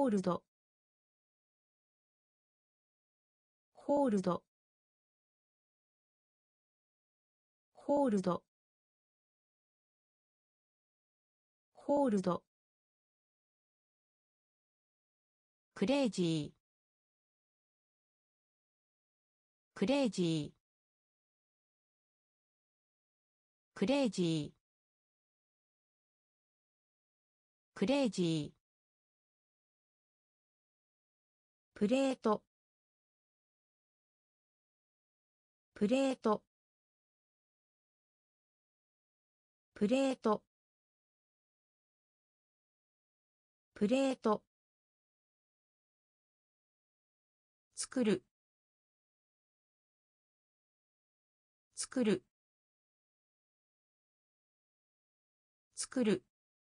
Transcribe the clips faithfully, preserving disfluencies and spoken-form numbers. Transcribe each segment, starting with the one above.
ールドホールドホールドホールドクレイジークレイジークレイジークレイジープレートプレートプレートプレート作る作る作る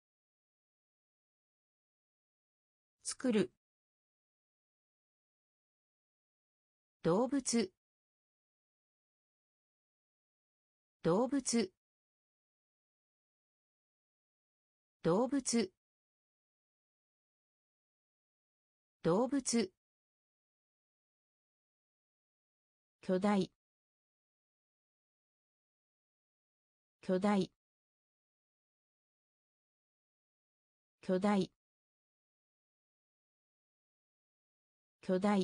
作る動物動物動物動物巨大巨大巨大巨大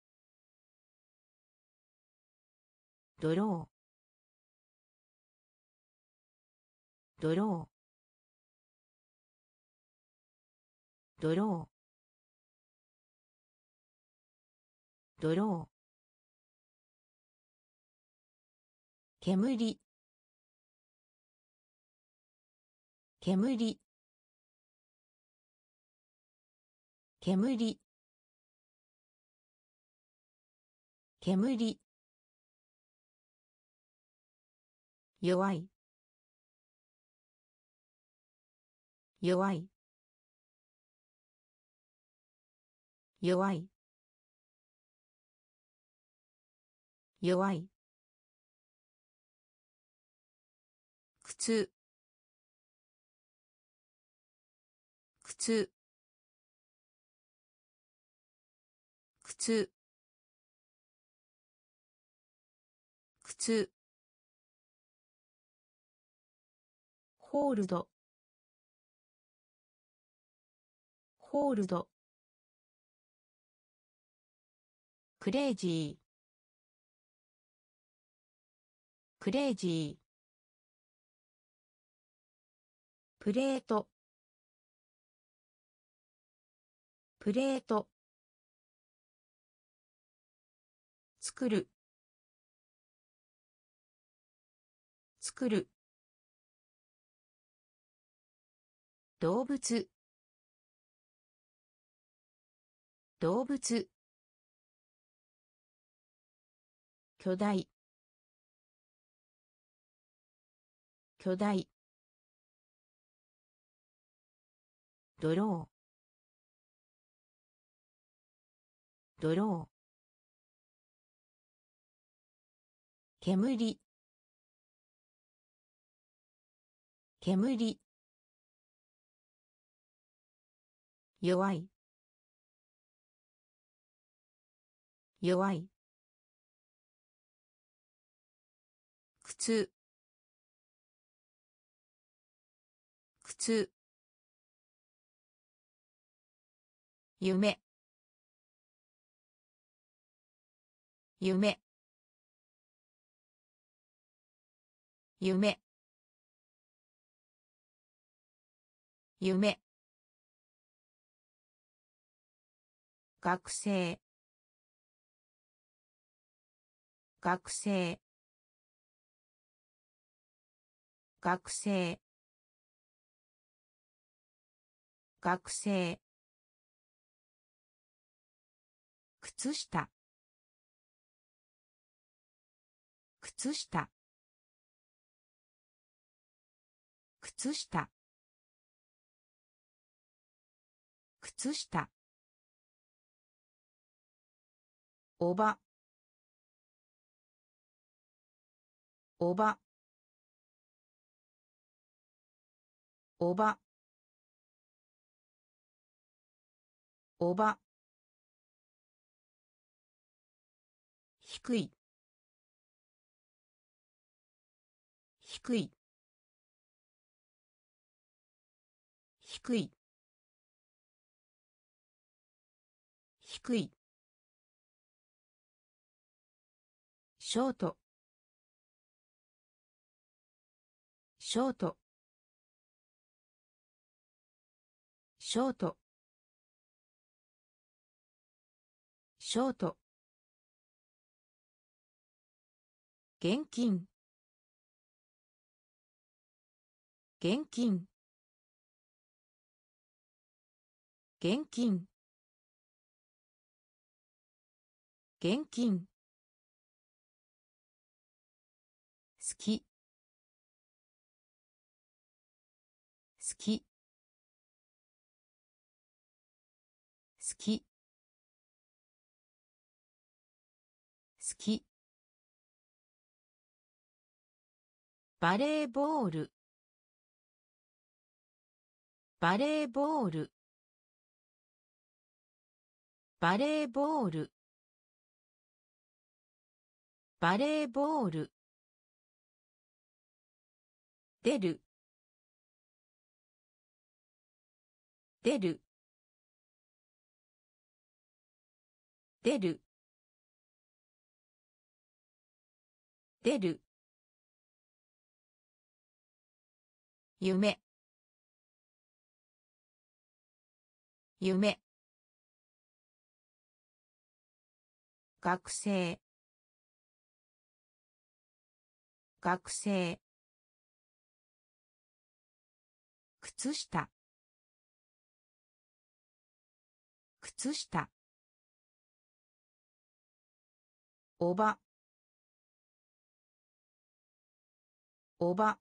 ドロードロードロードロー煙煙煙煙弱い弱い弱い弱い靴靴靴靴ホールドホールドクレイジークレイジープレートプレート作る作る動物動物巨大巨大ドロードロー煙煙弱い弱い靴靴夢夢夢夢学生学生学生学生靴下靴下靴下靴下おばおばおばおば、低い、低い、低い、低い、ショート、ショート、ショート、ショート、現金、現金、現金、現金、好き、好き、好き、好き、バレーボール、バレーボール、バレーボール、バレーボール、出る、出る、出る、出る、夢、夢、学生、学生、靴下、靴下、おば、おば、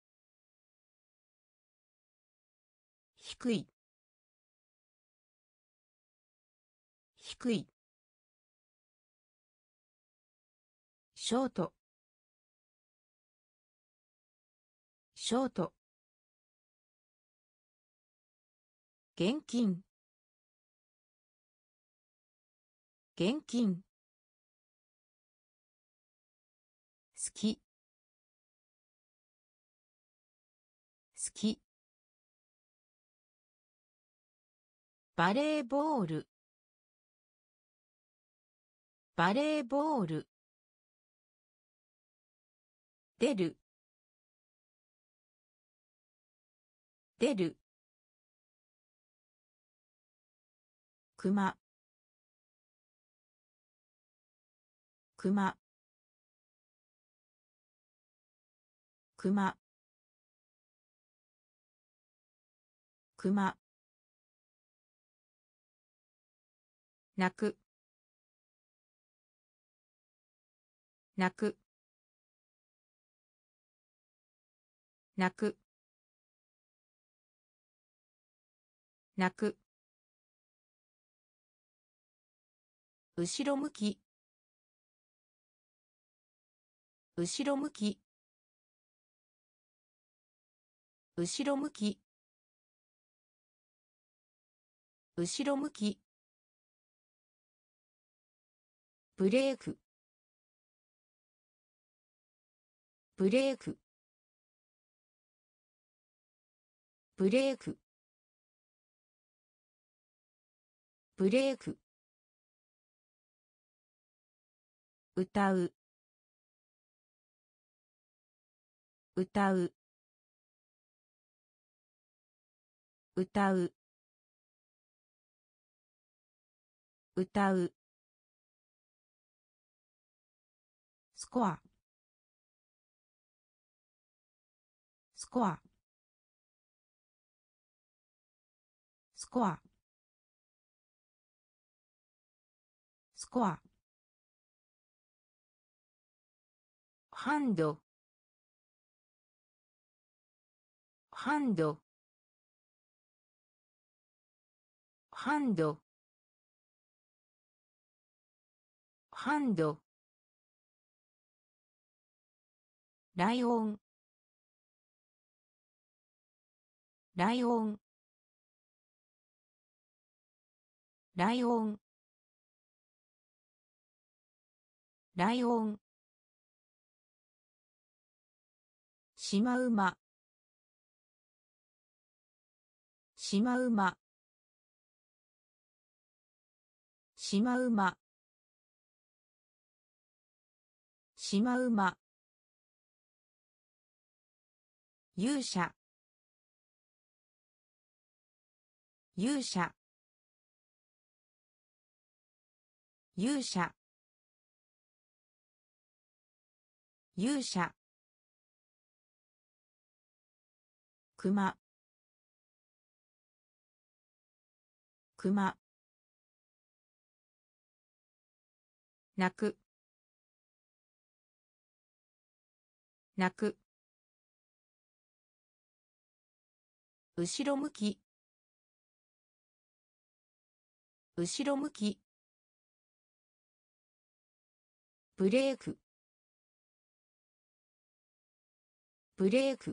低い、低い、ショート、ショート、現金、現金、好き、好き、バレーボール、バレーボール、出る、出る、クマ、クマ、クマ、クマ、泣く、泣く、泣く、泣く、後ろ向き、後ろ向き、後ろ向き、後ろ向き、ブレーク、ブレーク、ブレーク、ブレーク、歌う、歌う、歌う、歌う、スコア、スコア、スコア、スコア、ハンド、ハンド、ハンド、ハンド、ライオン、ライオン、 ライオンライオンシマウマシマウマシマウマシマウマ勇者勇者勇者勇者クマクマ泣く泣く後ろ向き後ろ向きブレークブレーク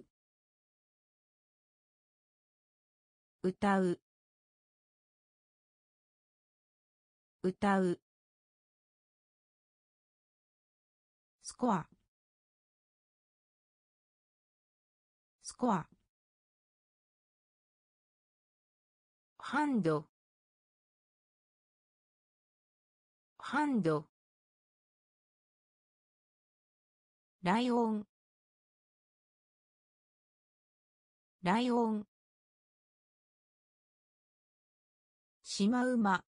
歌う歌うスコアスコアハンドハンドライオンライオンシマウマ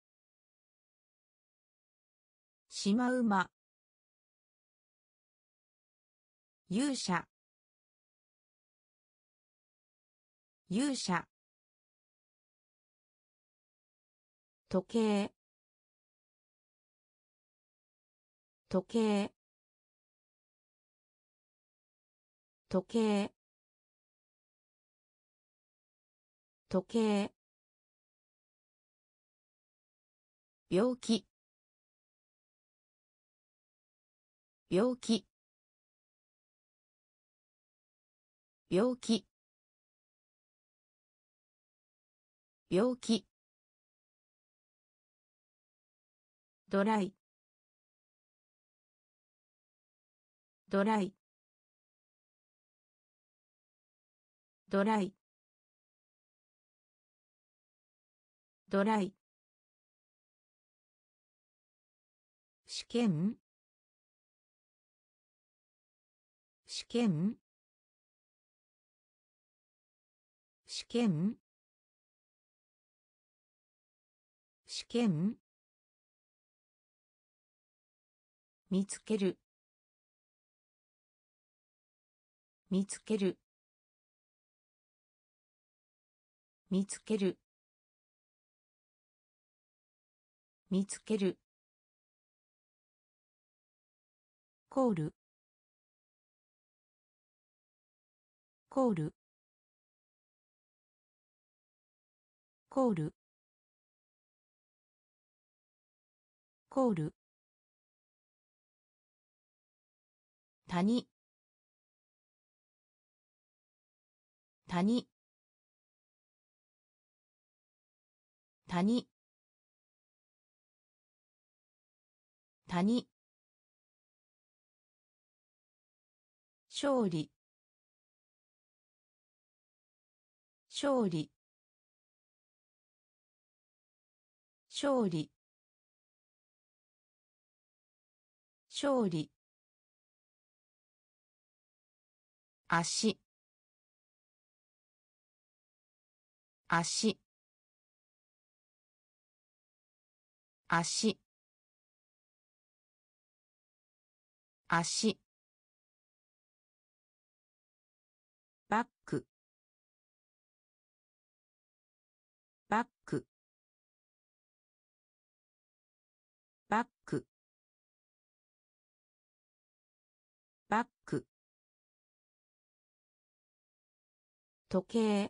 シマウマ勇者勇者時計時計時計時計病気病気病気病気ドライドライドライドライ試験試験試験試験見つける見つける見つける見つけるコールコールコールコール谷谷谷谷勝利勝利勝利勝利足足足足バックバックバックバック時計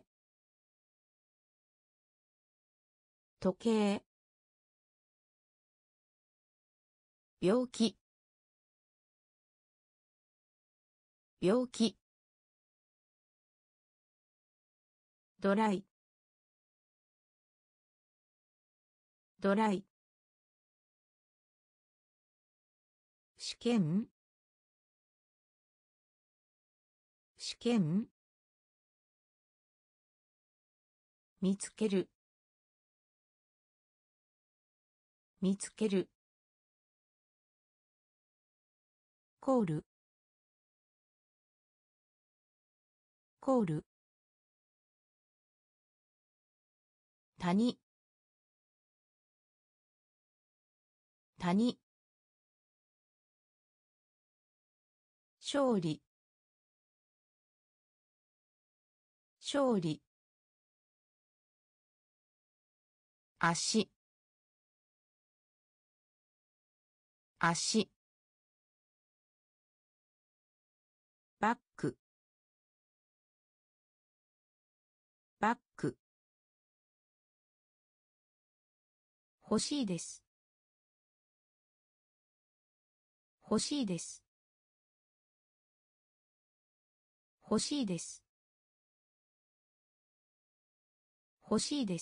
時計病気病気ドライドライ。試験。試験。見つける。見つける。コール。コール。谷。谷。勝利。勝利。足。足。バック。バック。欲しいです。欲しいです。欲しいです。欲しいです。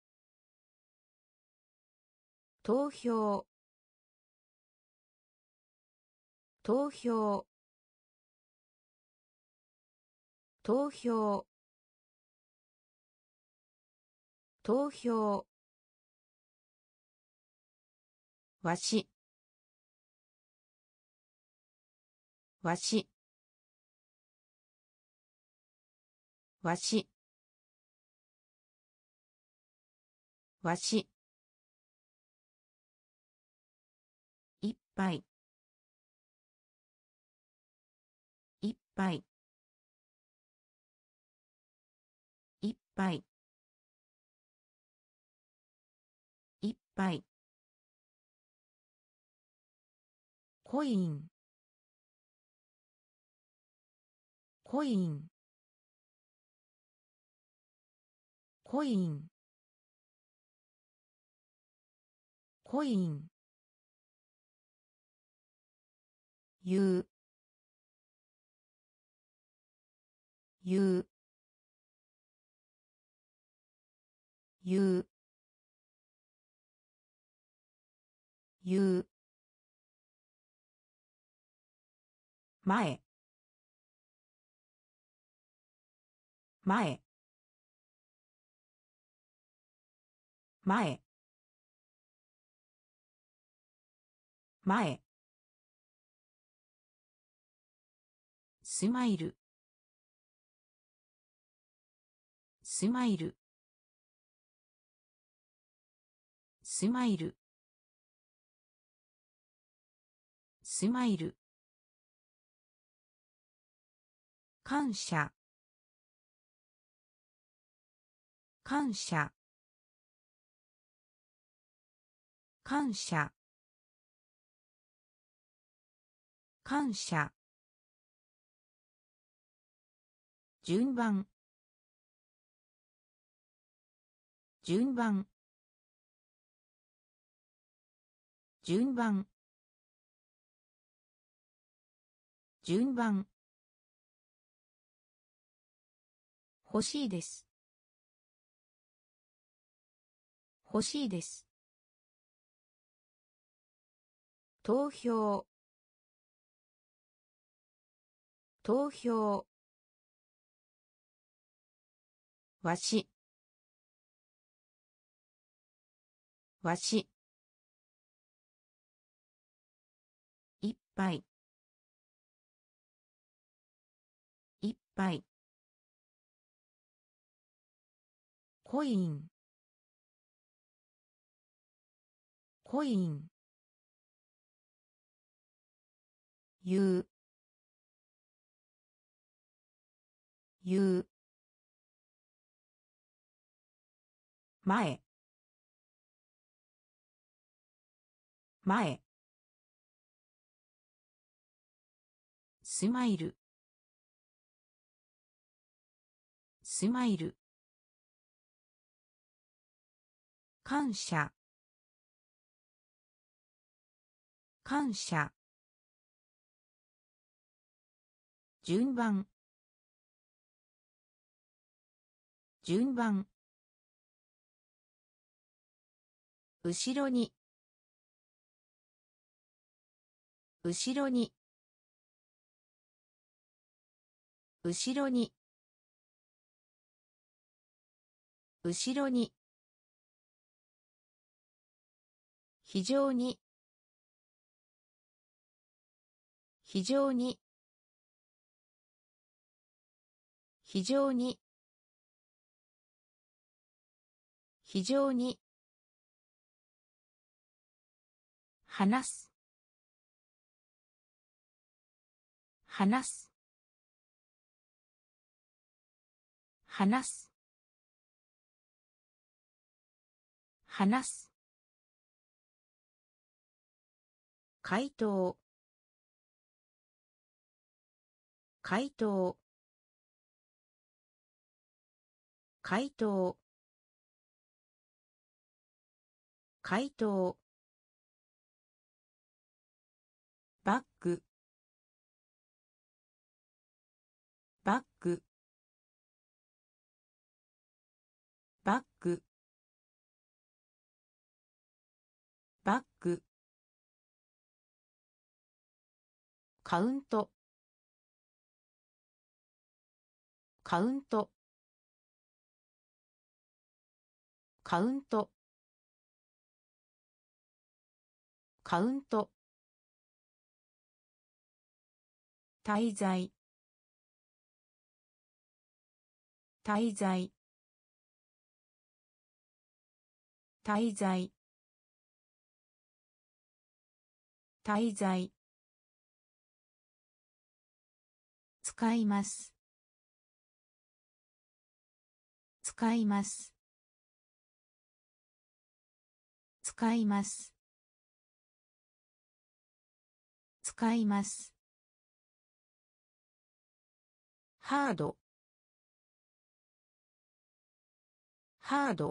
投票。投票。投票。投票。わし。わし。わし。わし。いっぱい。いっぱい。いっぱい。いっぱい。コイン。コイン。コイン。コイン。言う。言う。言う。言う。前。前。前。前。スマイル。スマイル。スマイル。スマイル。感謝。感謝。感謝。感謝。順番。順番。順番。順番。欲しいです。欲しいです。投票。投票。わし。わし。いっぱい。いっぱい。コイン。コイン。言う。言う。前。前。スマイル。スマイル。感謝。感謝。順番。順番。 後ろに後ろに後ろに後ろに非常に非常に非常に非常に話す話す話す話す回答回答回答回答バッグバッグバッグバッグカウントカウントカウントカウント滞在滞在滞在滞在使います使います使います使いますハードハード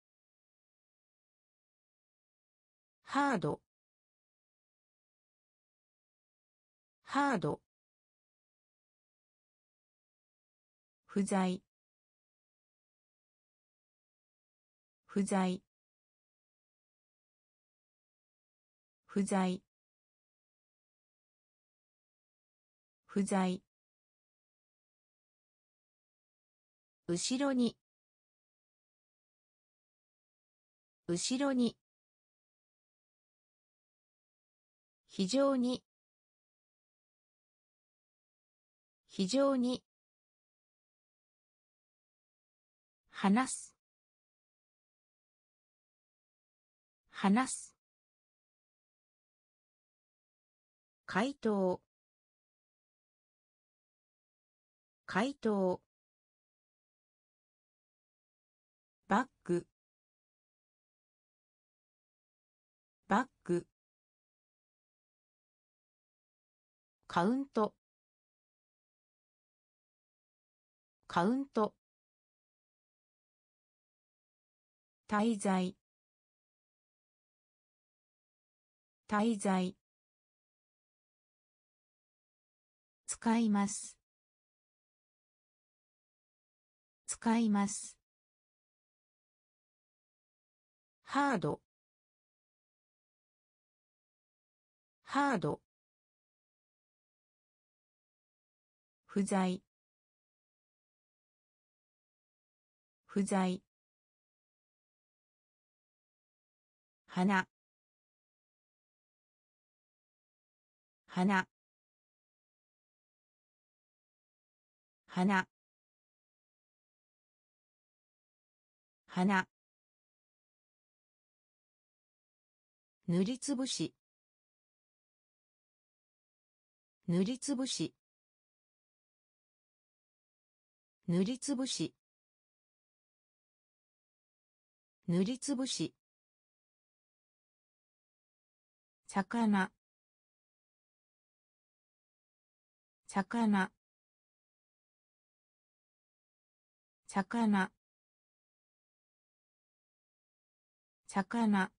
ハードハード不在不在不在不在後ろに後ろに非常に非常に話す話す回答回答バッグバッグカウントカウント滞在滞在使います使いますハードハード不在不在花花花花塗りつぶし塗りつぶし塗りつぶし塗りつぶし魚魚魚魚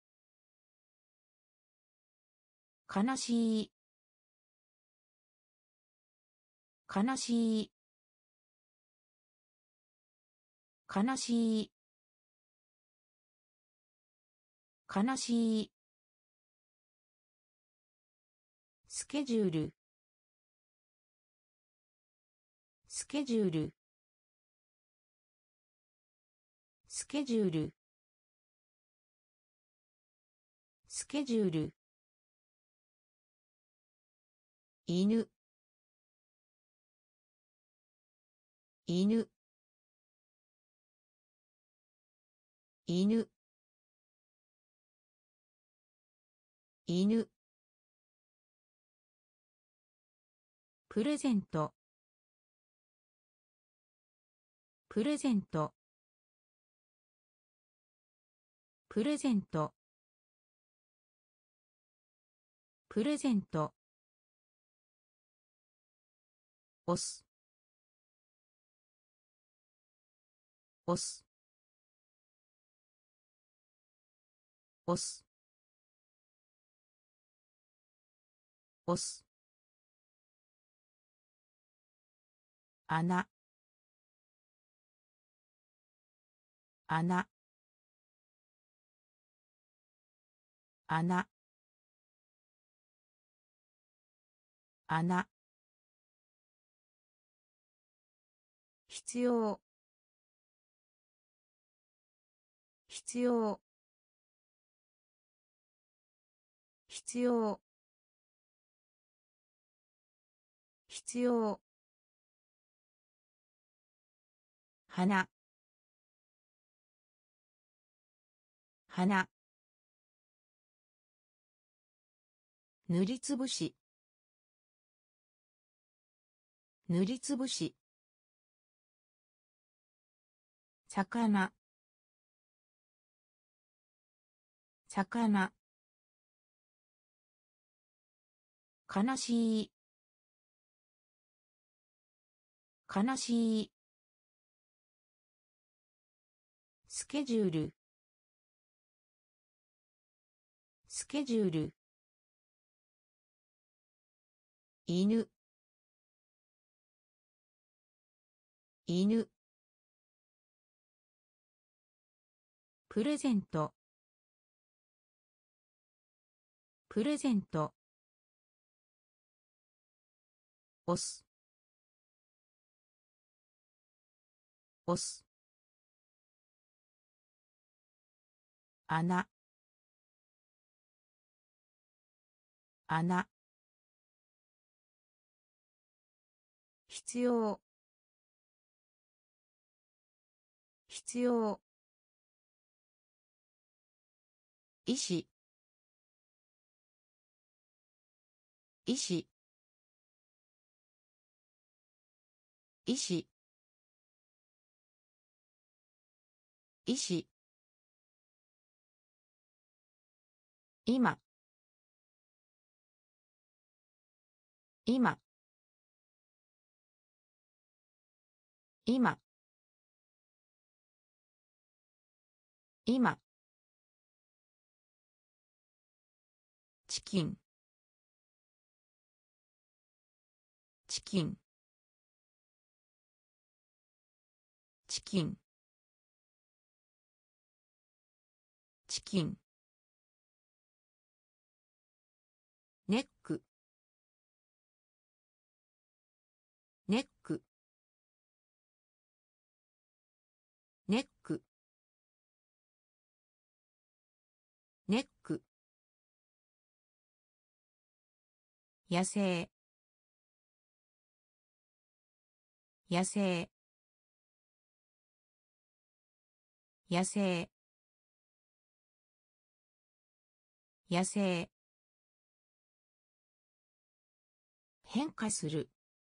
悲しい悲しい悲しい悲しいスケジュールスケジュールスケジュールスケジュール犬犬犬犬プレゼントプレゼントプレゼントプレゼント押す押す押す押す穴穴穴穴必要必要必要必要花花塗りつぶし塗りつぶし魚魚悲しい悲しいスケジュールスケジュール犬犬プレゼントプレゼント押す押す穴穴必要必要医師医師医師医師今今今今チキンチキンチキンチキンネックネックネックネック野生野生野生野生変化する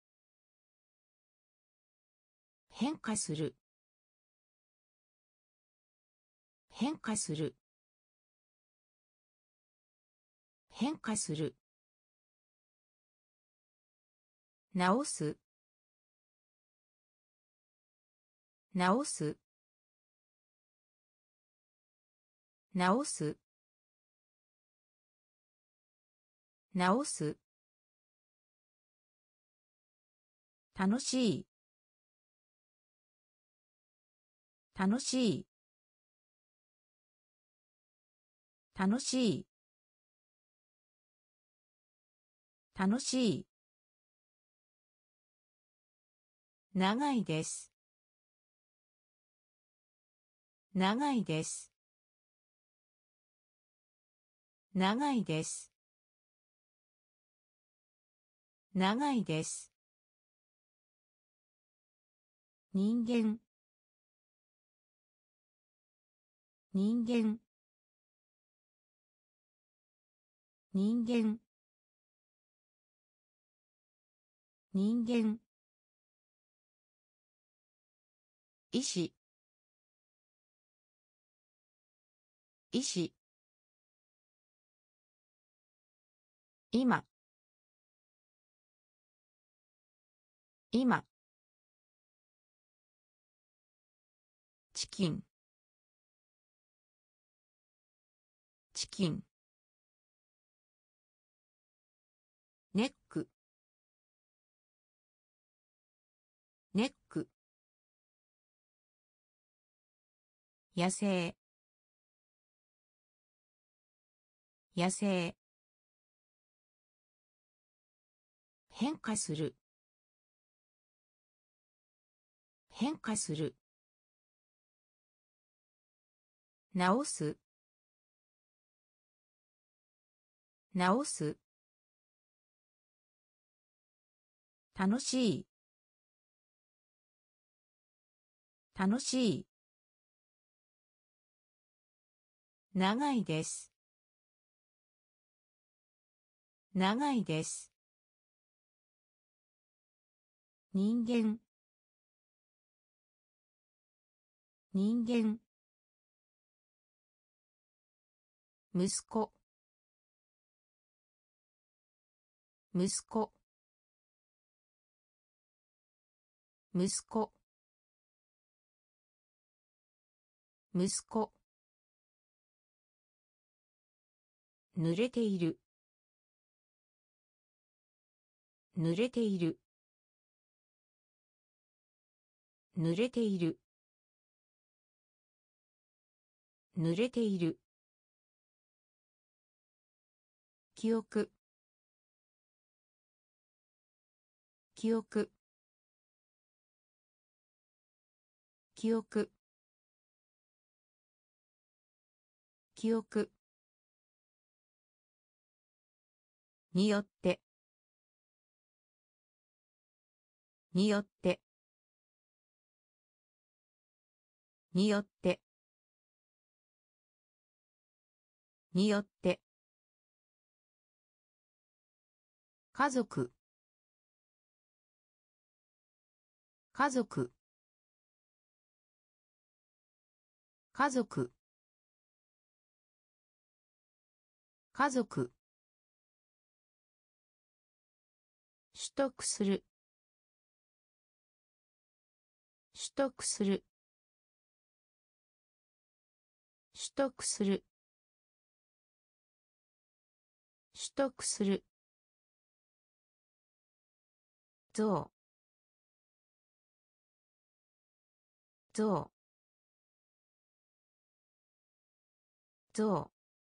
変化する変化する変化する直す直す直す直す楽しい楽しい楽しい楽しい長いです長いです長いです長いです人間人間人間人間医師医師今今チキンチキンネックネック野生野生変化する変化する直す直す楽しい楽しい長いです長いです人間人間息子息子息子息子濡れている濡れている濡れている濡れている記憶記憶記憶記憶によってによってによってによって家族家族家族家族取得する取得する取得する取得する象象象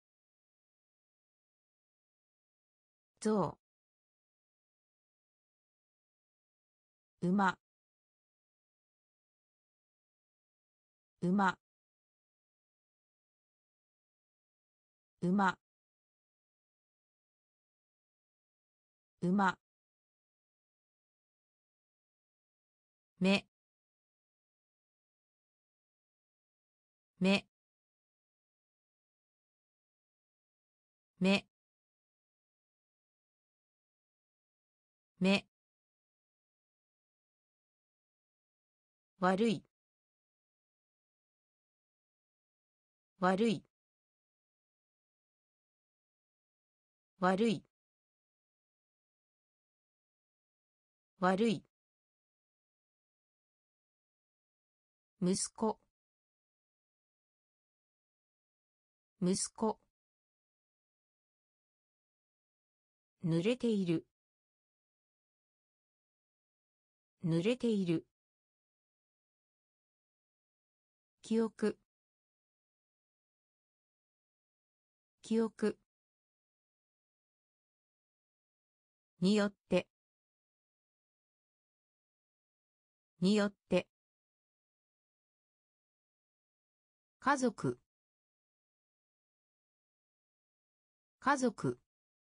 象馬馬馬馬目目目目悪い悪い悪い悪い息子息子濡れている濡れている記憶記憶によってによって家族家族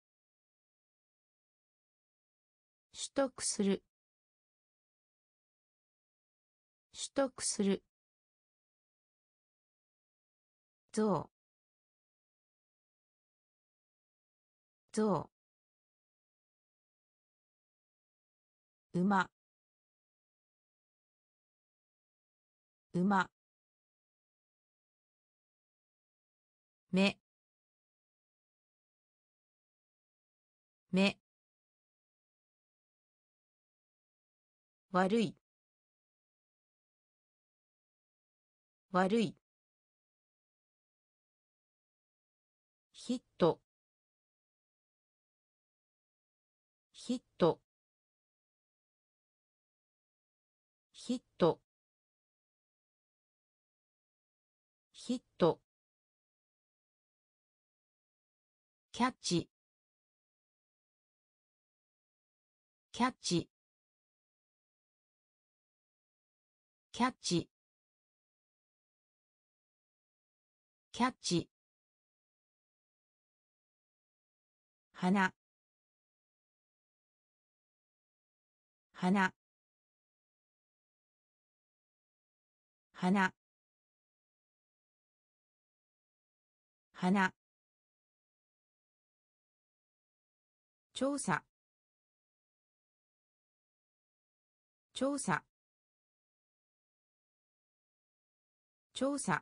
取得する取得する象象馬馬目目悪い悪いヒットヒットヒットヒットキャッチキャッチキャッチキャッチ花花花花調査調査調査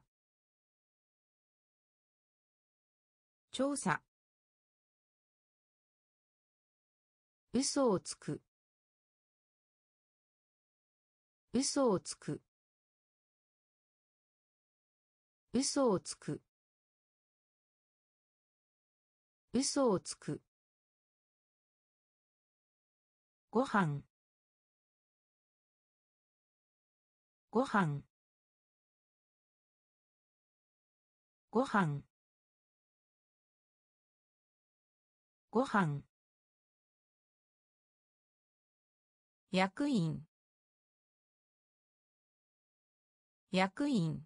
調査嘘をつく嘘をつく嘘をつく嘘をつくご飯ご飯ご飯ご飯役員役員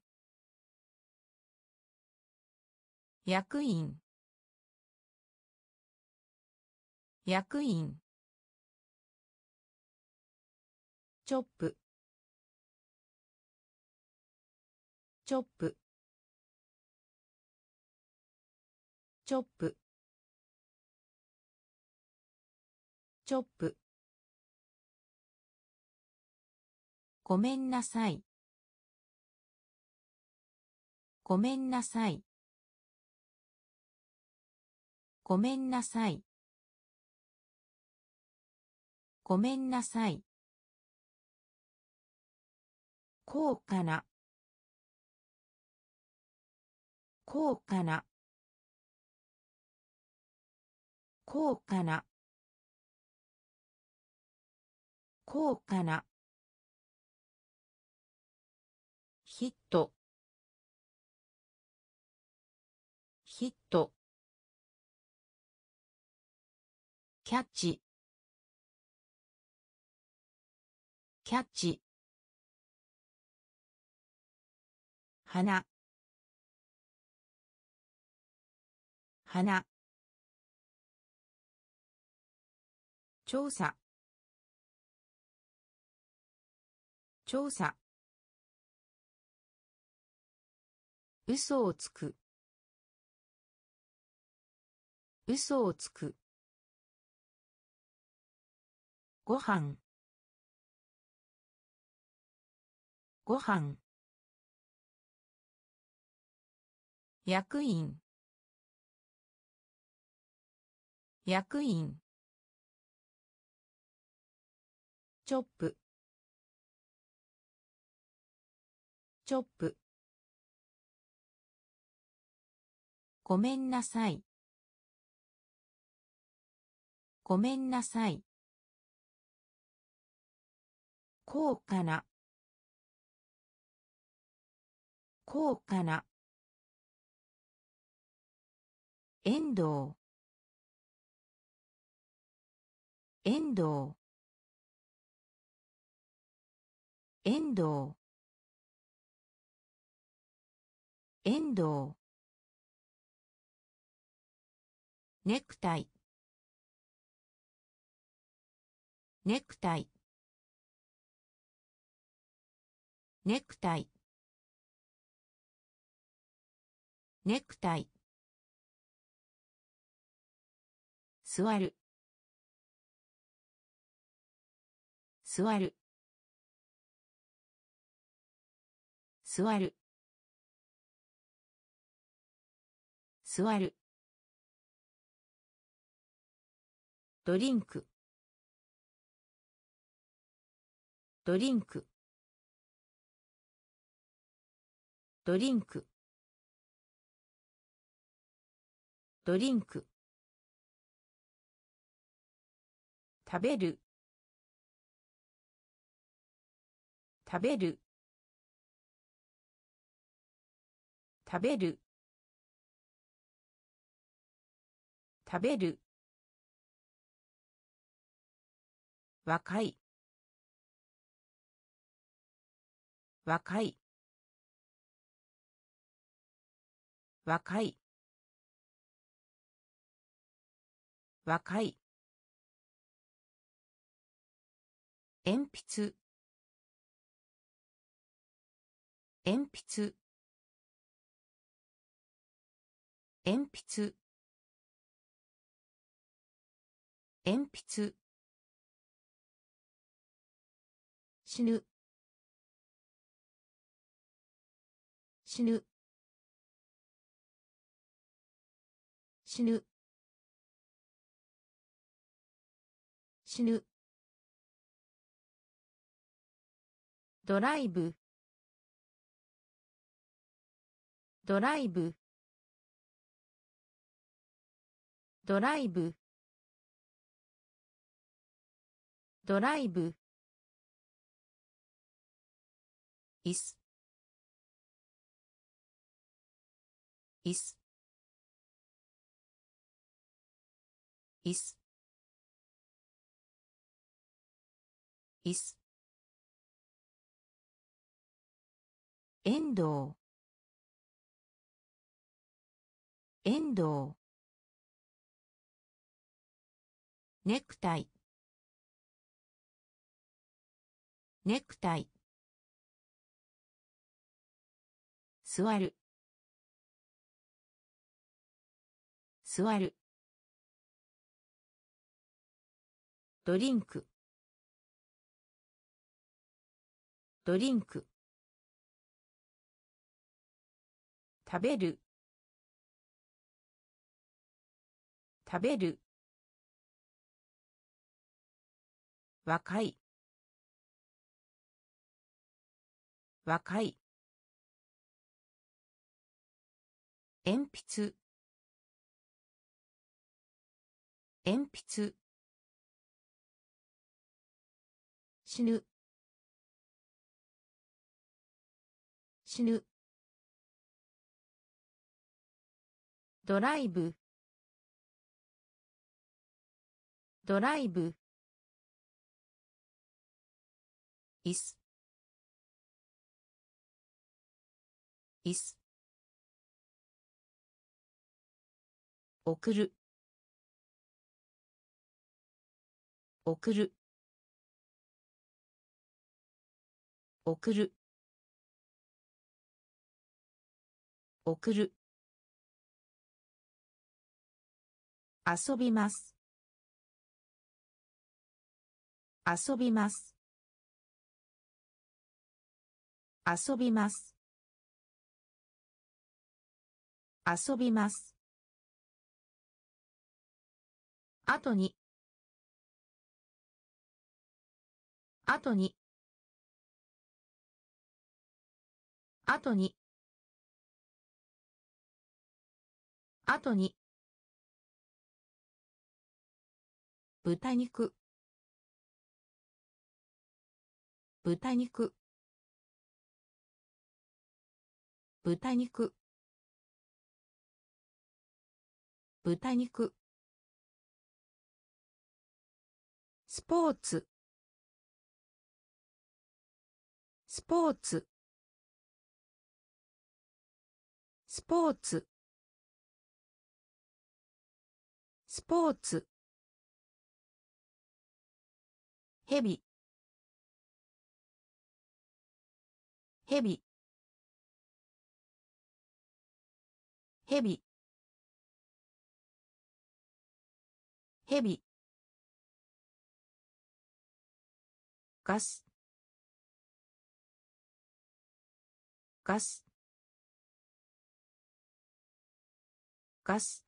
役員役員チョップチョップチョップチョップごめんなさいごめんなさいごめんなさいごめんなさい高価な高価な高価な高価なヒットヒットキャッチキャッチ花花調査調査嘘をつく嘘をつくご飯ご飯役員役員チョップチョップごめんなさいごめんなさい高価な高価な遠藤遠藤遠藤遠藤ネクタイネクタイネクタイネクタイ座る座る座る座るドリンクドリンクドリンクドリンク食べる食べる食べる食べる若い若い若い若い鉛筆鉛筆鉛筆鉛筆死ぬ死ぬ死ぬ死ぬドライブドライブドライブドライブいすいすいすいす遠藤遠藤ネクタイネクタイ座る座るドリンクドリンク食べる食べる若い若い鉛筆鉛筆死ぬ死ぬドライブドライブいすいす送る送る送る送る遊びます遊びます遊びます遊びます後に後に後に後に豚肉豚肉豚肉豚肉、スポーツ、スポーツ、スポーツ、スポーツ、ヘビ、ヘビ、ヘビ、ヘビ、ガス、ガス、ガス、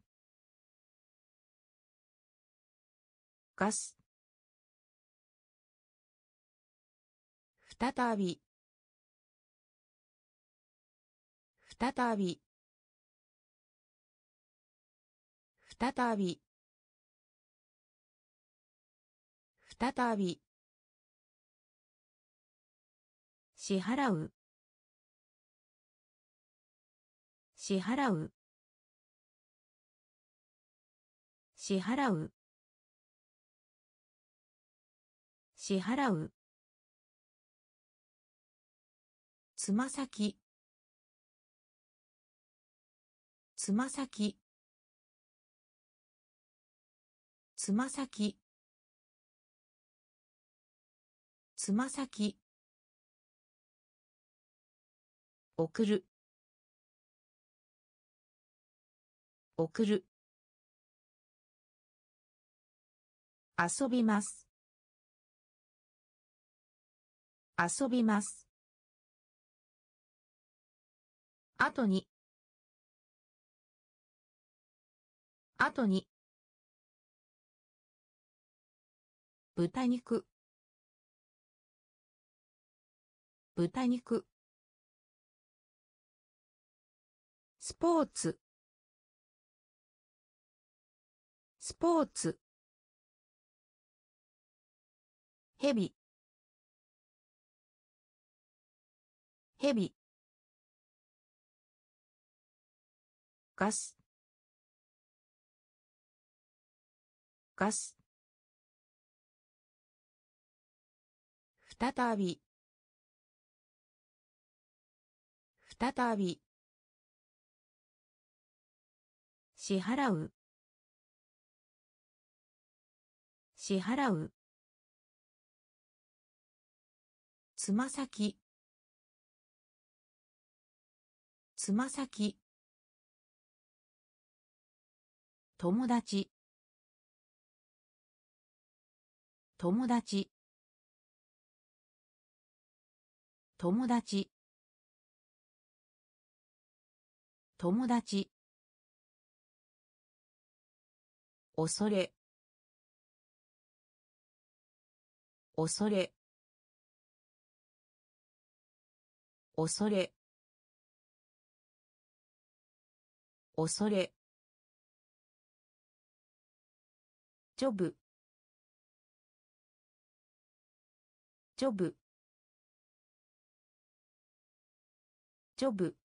ガス、再び、再び、再び、再び、支払う、支払う、支払う、支払う、つま先、つま先、つま先、つま先、送る、送る、遊びます、遊びます、後に、後に、豚肉、豚肉、スポーツ、スポーツ、ヘビ、ヘビ、ガス、ガス、再び、再び、支払う、支払う、つま先、つま先、友達、友達、友達、友達、恐れ、恐れ、恐れ、恐れ、ジョブ、ジョブ、ジョブ、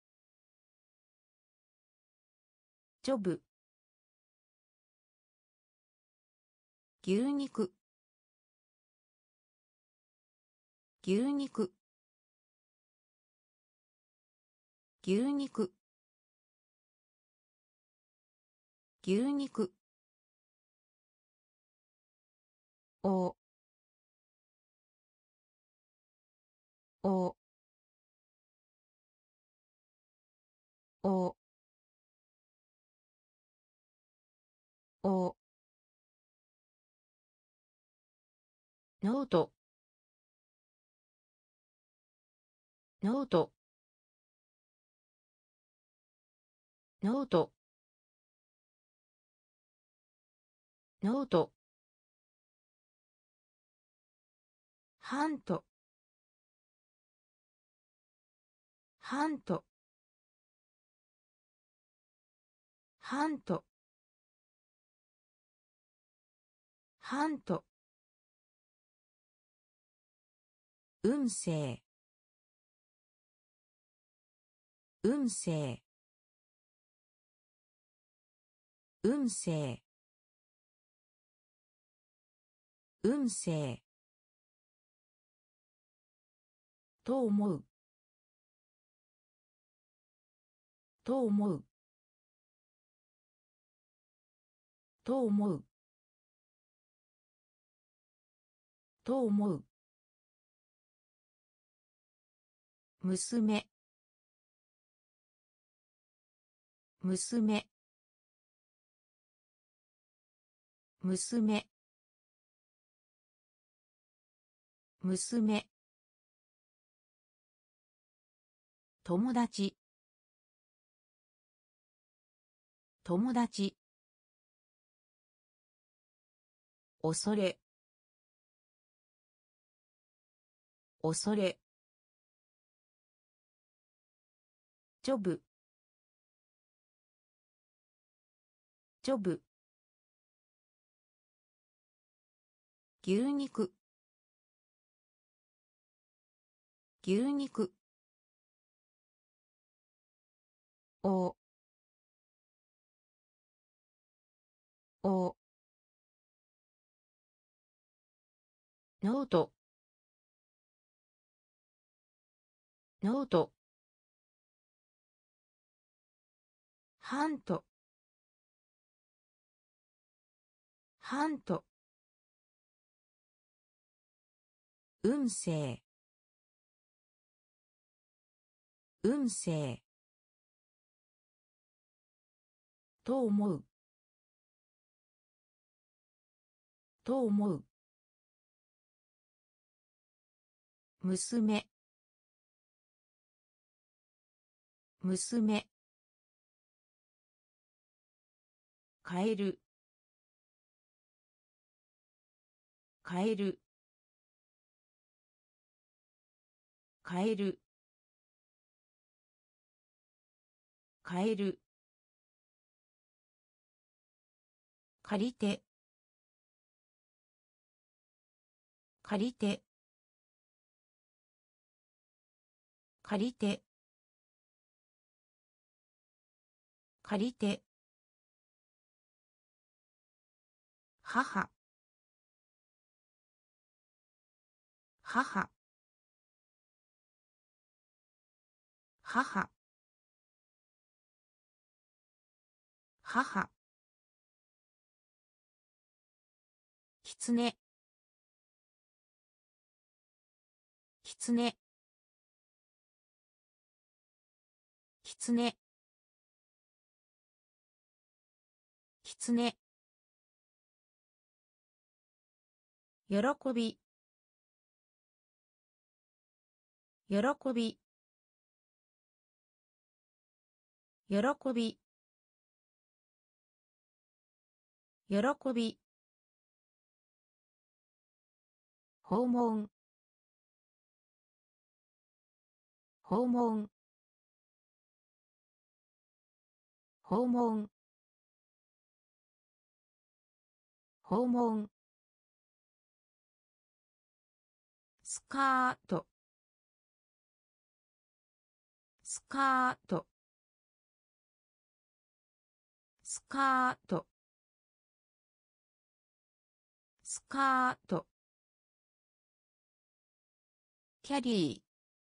ジョブ、牛肉、牛肉、牛肉、牛肉、お、お、お、お、ノート、ノート、ノート、ノート、ハント、ハント、ハント、ハント、運勢、運勢、 運勢運勢と思うと思うと思うと思う娘娘娘娘友達友達恐れ恐れジョブジョブ牛肉牛肉おおノートノートハントハント運勢運勢と思うと思う娘娘カエルカエルカエルカエル借りて借りて借りて借りて母母母母きつねきつねきつねきつね喜び喜び喜び喜び訪問訪問訪問訪問スカートスカートスカートスカートキャリー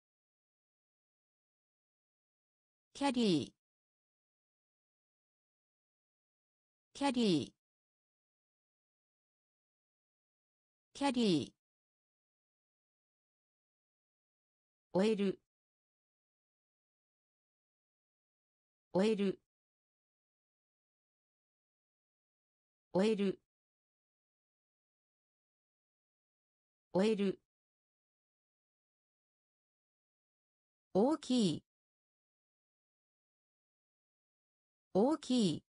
キャリーキャリーキャリー終える終える終える終える大きい大きい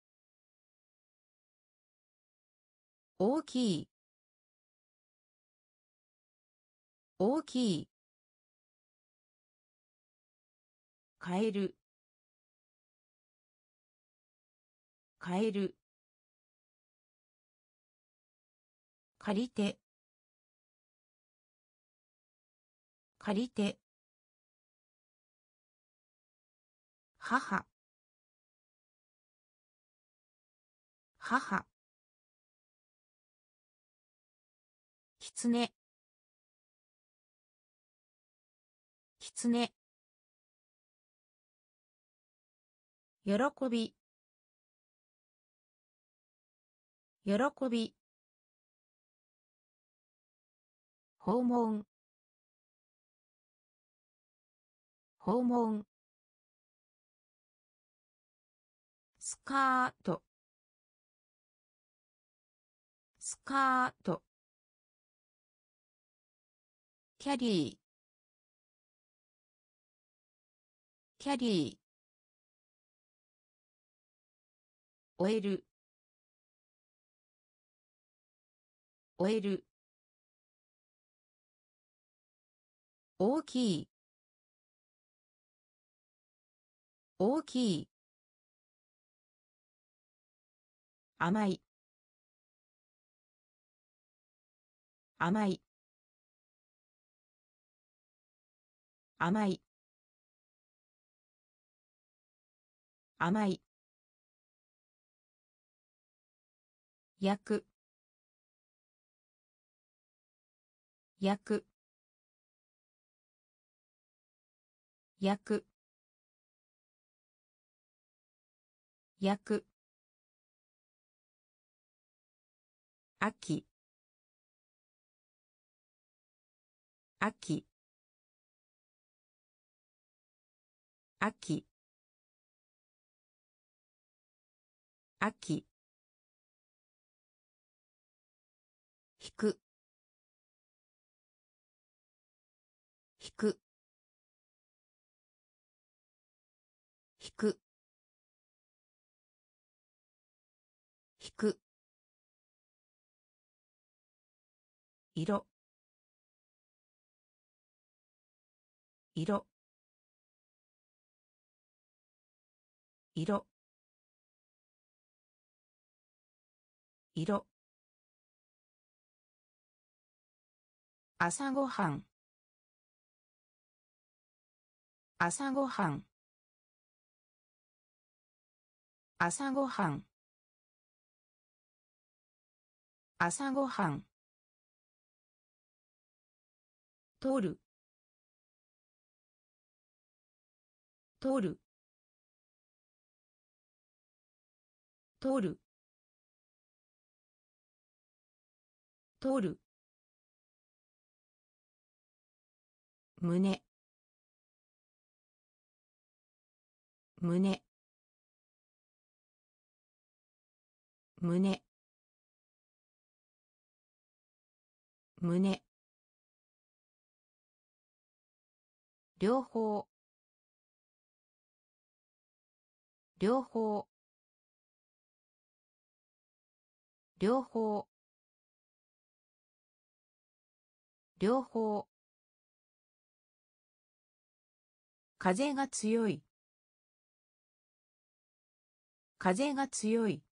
大きい大きいカエルカエル借りて借りて母母。きつね。きつね。喜び。喜び。訪問。訪問。スカート。スカート。キャリー。キャリー。終える。終える。大きい。大きい。甘い。甘い。甘い。甘い。焼く。焼く。焼く。焼く。秋。秋。秋。秋。引く。引く。引く。引く。色。色。色。色。朝ごはん。朝ごはん。朝ごはん。朝ごはん。取る。取る。取る。取る。胸。胸。胸。胸。両方。両方。両方。両方。風が強い。風が強い。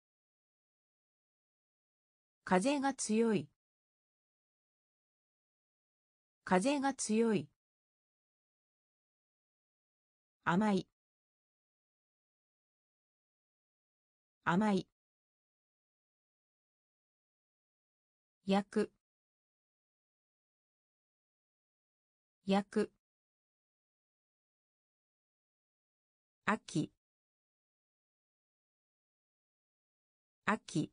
風が強い。風が強い。甘い。甘い。焼く。焼く。秋。秋。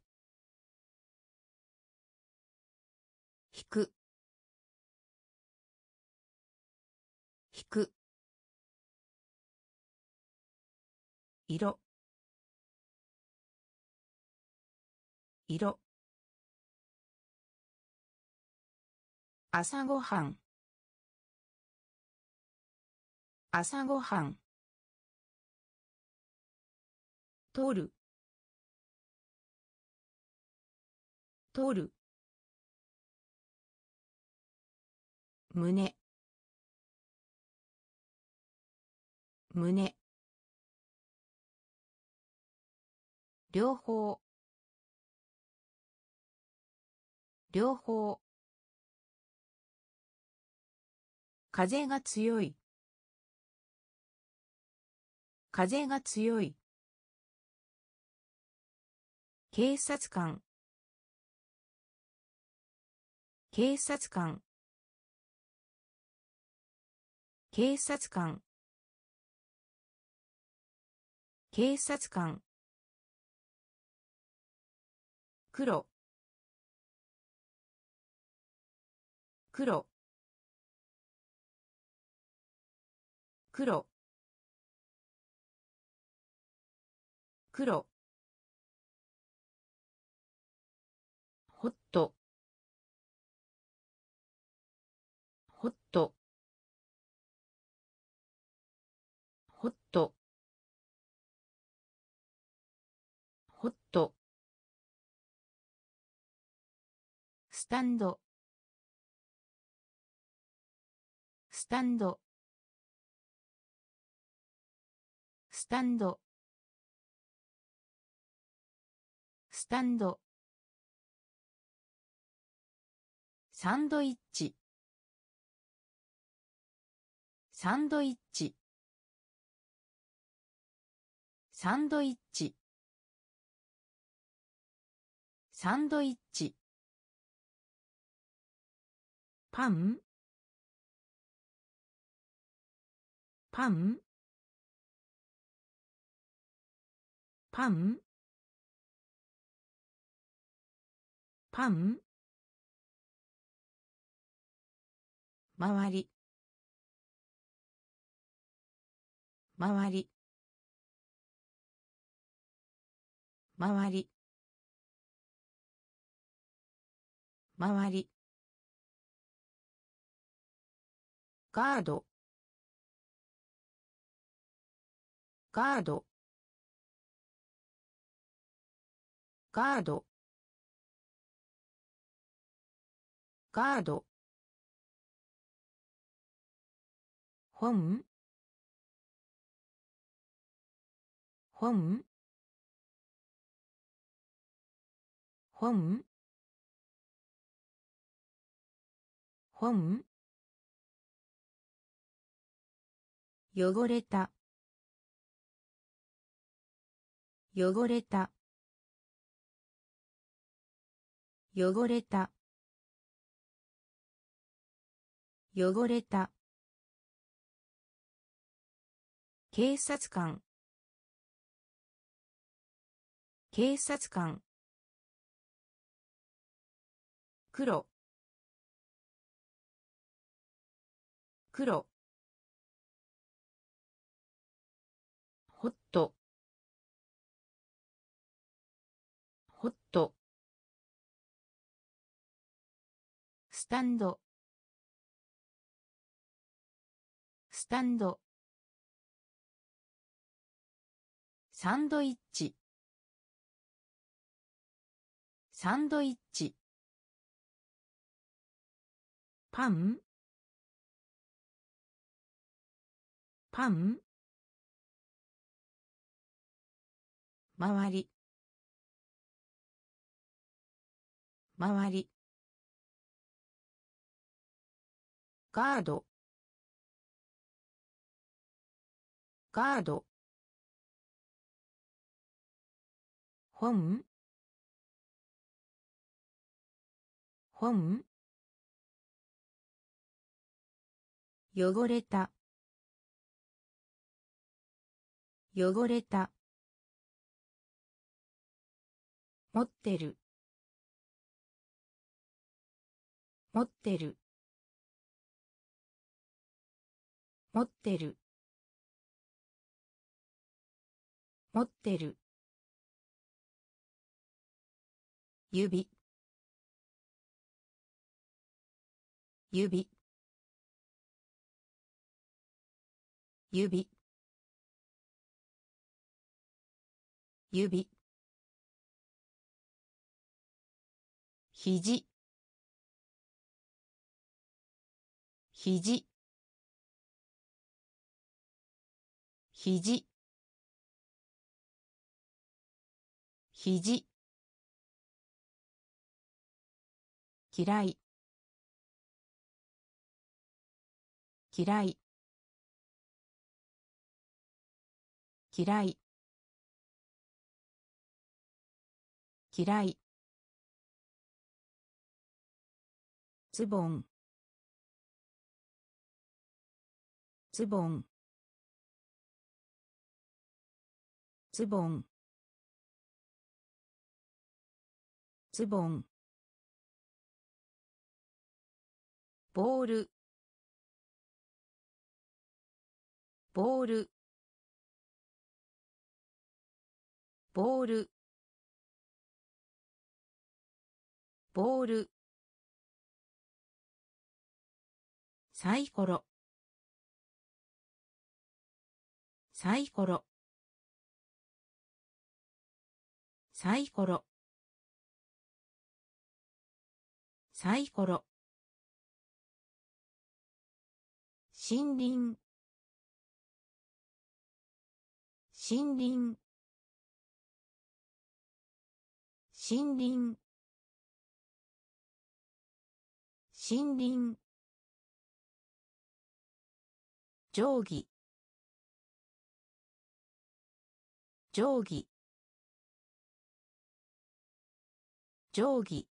引く。引く。色。色。朝ごはん。朝ごはん。取る。取る。胸。胸。両方。両方。風が強い。風が強い。 警察官警察官警察官警察官黒黒黒黒ホットホットホットホットスタンドスタンドスタンドスタンドサンドイッチサンドイッチサンドイッチサンドイッチパンパンパンパン周り周り周り周りガードガードガードガード本本本本汚れた汚れた汚れた汚れた警察官警察官黒黒ホットホットスタンドスタンドサンドイッチサンドイッチパンパン周り周りガードガード本本汚れた汚れた持ってる持ってる持ってる持ってる指指指指肘肘肘肘嫌い嫌い嫌い嫌い、ズボン、ズボン、ズボン、ズボン、ボール、ボール、ボール、ボール、サイコロ、サイコロ、サイコロ、サイコロ、森林、森林、森林、森林、定規、定規、定規、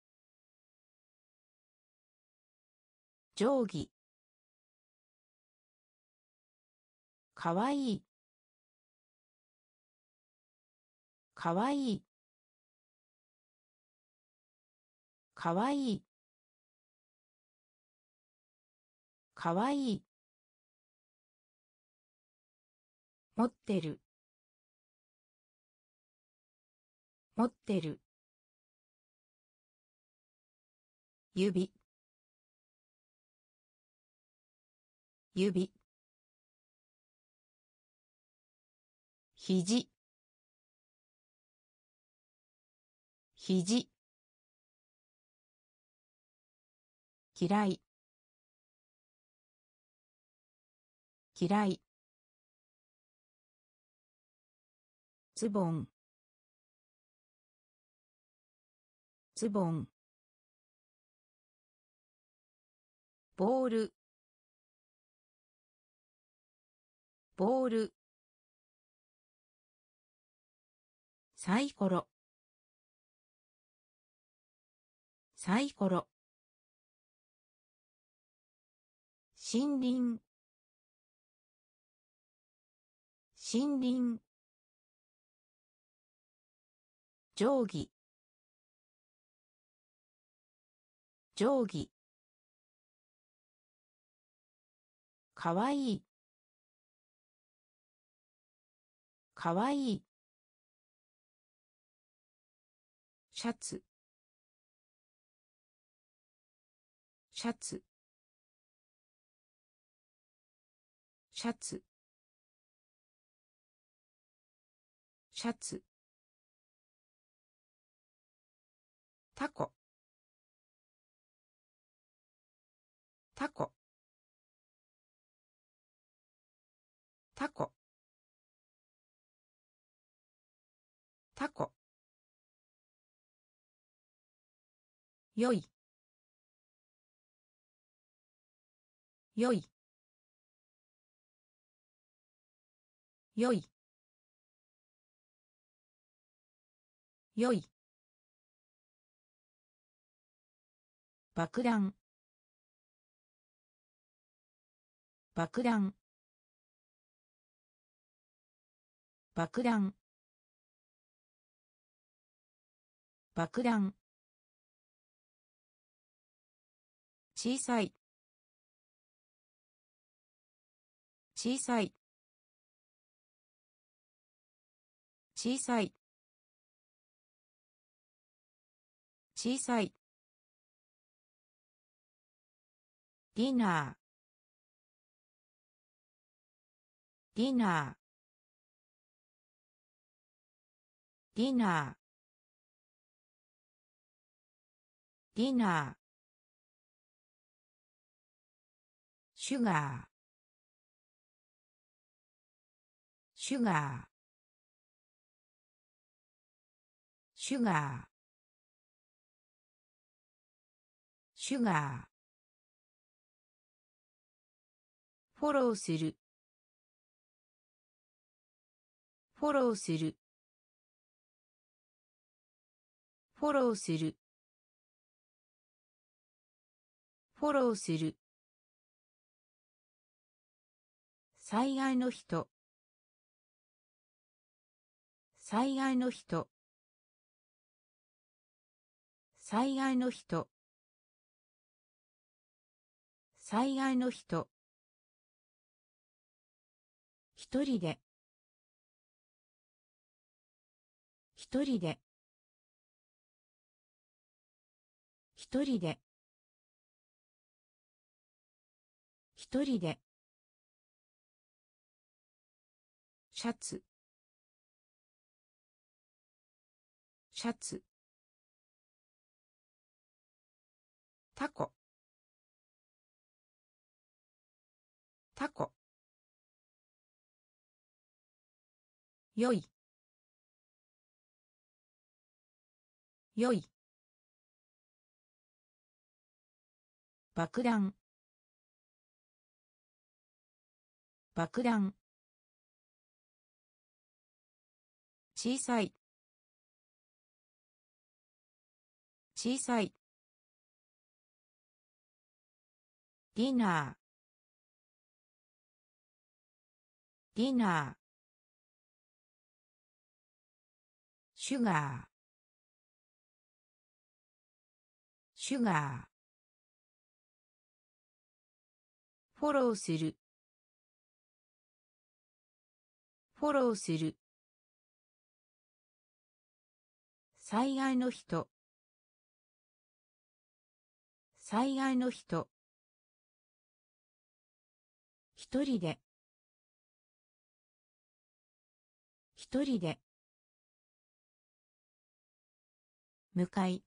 定規、かわいい、かわいい、かわいい、かわいい、持ってる、持ってる、指、指、肘、肘、嫌い、嫌い、ズボン、ズボン、ボール、ボール、サイコロ、サイコロ、森林、森林、定規、定規、かわいい、かわいい、シャツ、シャツ、シャツ、シャツ、タコ、タコ、タコ、タコ、よい、よい、よい、よい、爆弾、爆弾、爆弾、爆弾、小さい、小さい、小さい、小さい、ディナー、ディナー、ディナー、ディナー、シュガー、シュガー、シュガー、シュガー、フォローする、フォローする、 フォローするフォローする災害の人災害の人災害の人災害の人一人で一人で一人で一人でシャツシャツタコタコよいよい爆弾爆弾小さい小さいディナーディナーシュガーシュガーフォローするフォローする災害の人災害の人一人で一人で向かい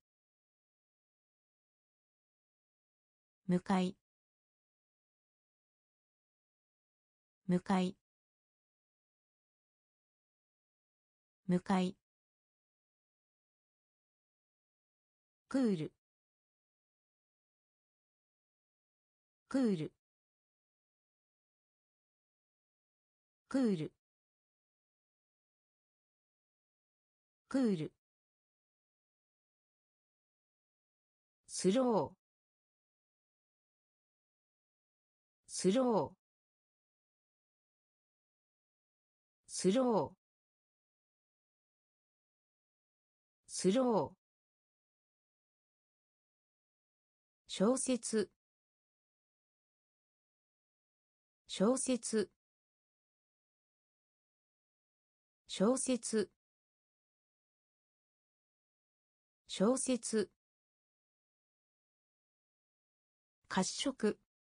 向かい向かい向かいクールクールクールクールスロースロースロースロー小説小説小説小説褐色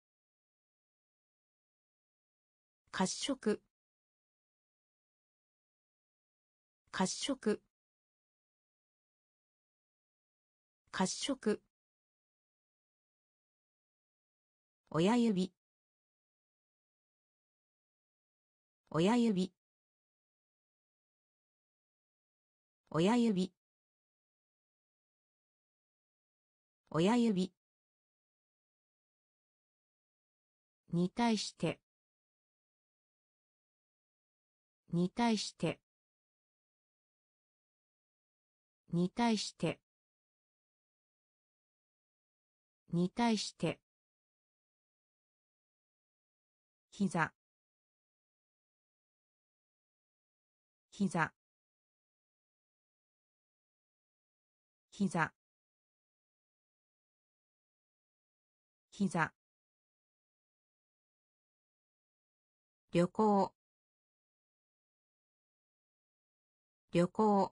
褐色褐色褐色親指親指親指親指に対してに対してに対してに対して膝膝膝膝旅行旅行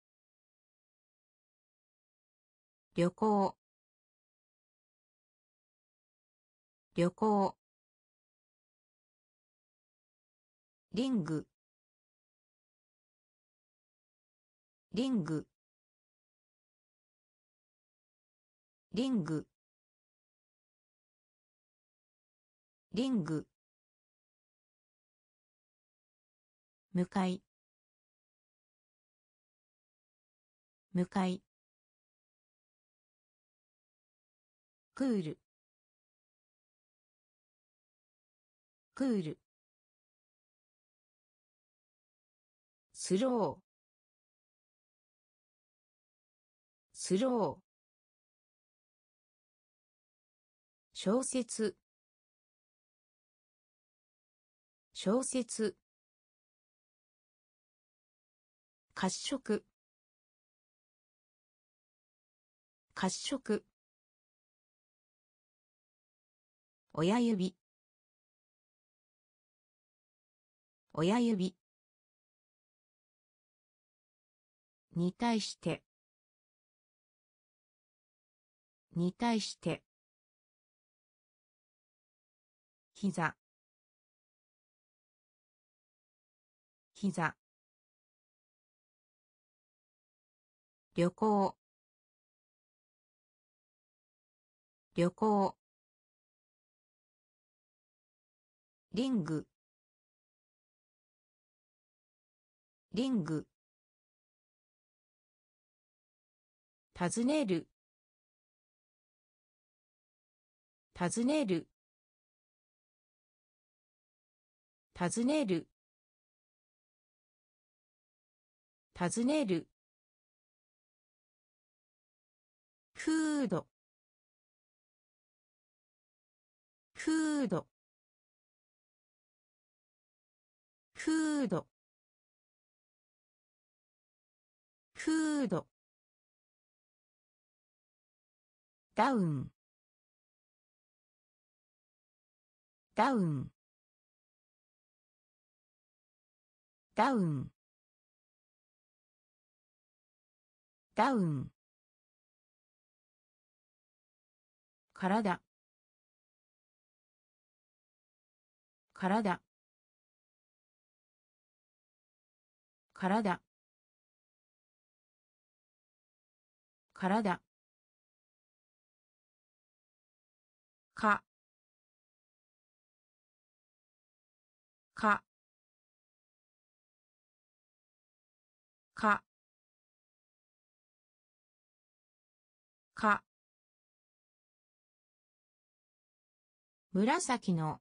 旅行旅行リングリングリングリング向かい向かいクールクールスロースロー、小説、小説、褐色、褐色、親指、親指に対してに対して膝膝旅行旅行リングリング尋ねる尋ねる尋ねる尋ねるフードフードフードフードダウンダウンダウンダウン体体体体かかかか紫の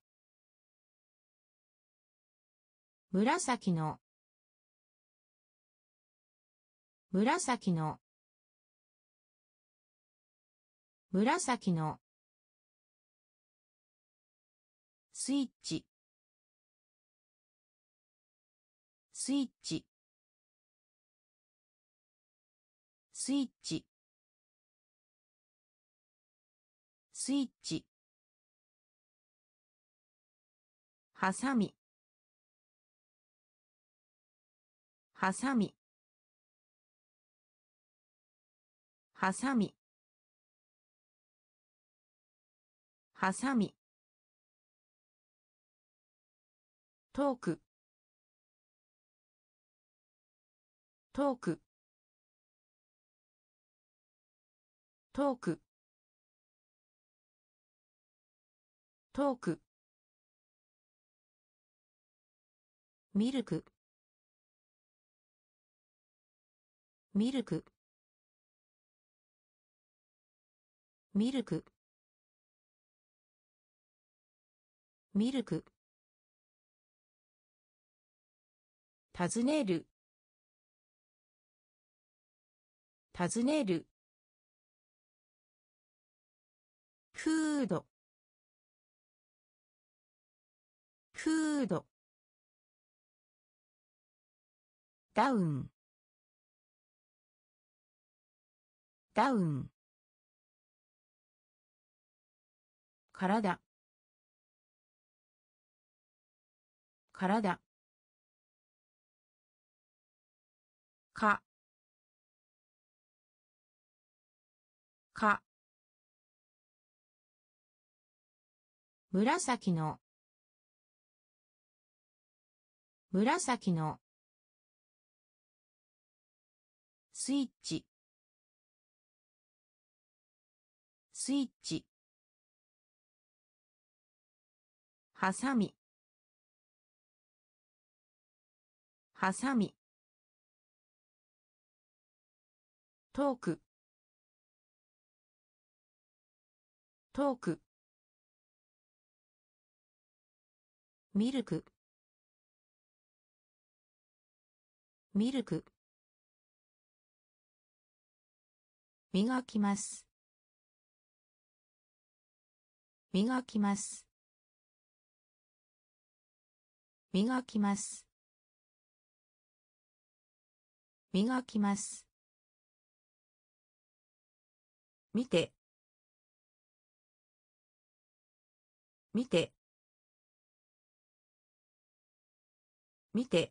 紫の紫の紫のスイッチスイッチスイッチスイッチはさみはさみはさみはさみトークトークトークトークミルクミルクミルクミルク尋ねる尋ねるフードフードダウンダウン体体かか紫の紫のスイッチスイッチはさみはさみトークトークミルクミルク磨きます。磨きます。磨きます。磨きます。見て、見て、見て、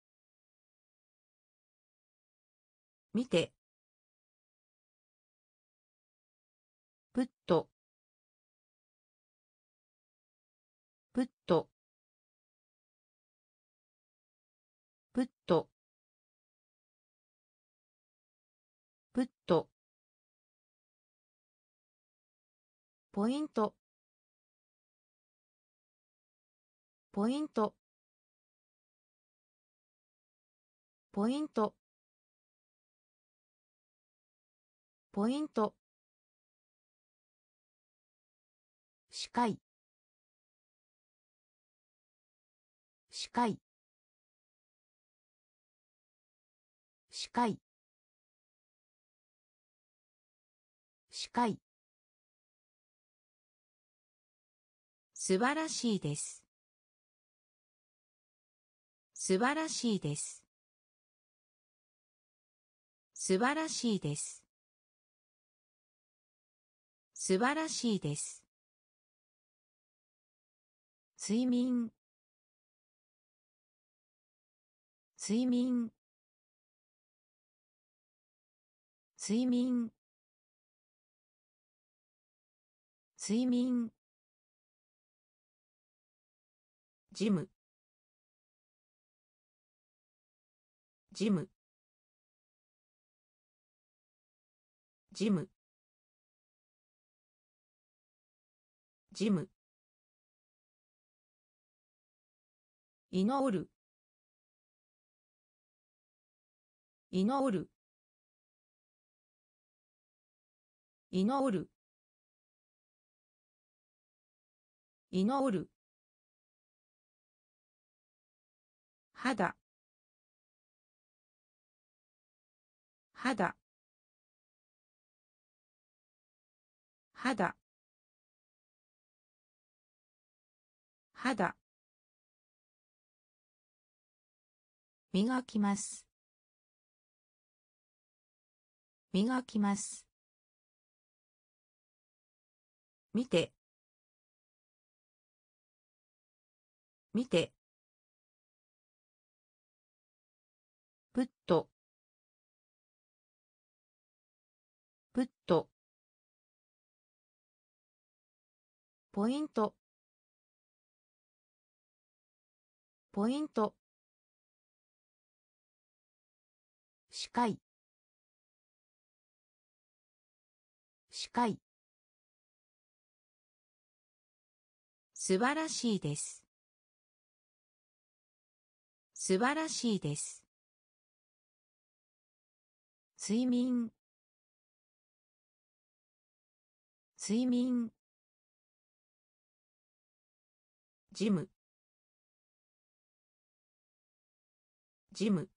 見て、プット、プット、プット、プット、ポイント、ポイント、ポイント、ポイント、視界、視界、視界、視界、素晴らしいです。素晴らしいです。素晴らしいです。素晴らしいです。睡眠、睡眠、睡眠、睡眠、ジム、ジム、ジム、ジム、祈る、祈る、祈る、祈る、肌、肌、肌、肌、磨きます。磨きます。見て、見て、プット、プット、ポイント、ポイント、視界、視界、素晴らしいです。素晴らしいです。睡眠、睡眠、ジム、ジム、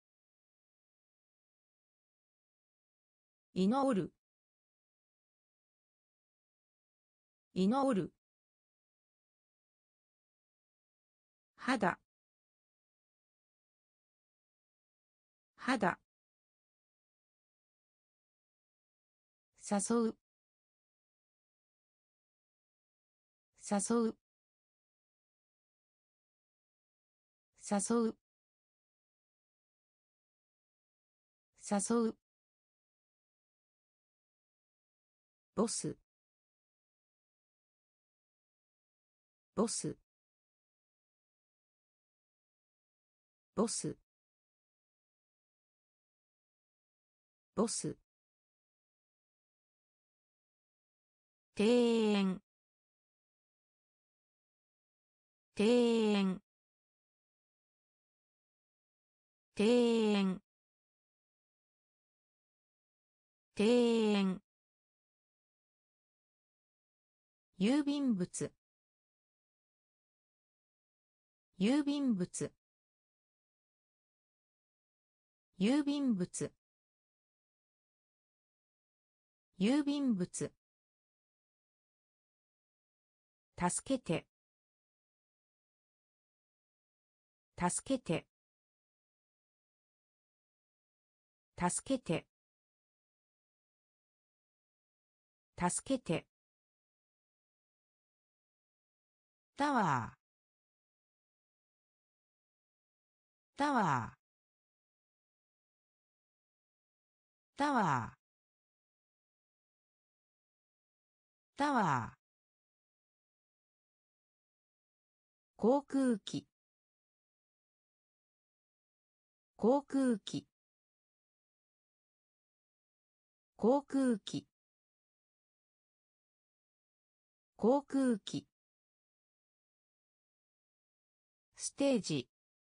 祈る、祈る、肌、肌、誘う、誘う、誘う、誘う、ボス、ボス、ボス、ボス、庭園、庭園、庭園、庭園、郵便物、郵便物、郵便物、 郵便物。助けて。助けて。助けて。助けて。タワー。タワー。タワー。タワー。航空機。航空機。航空機。航空機。ステージ。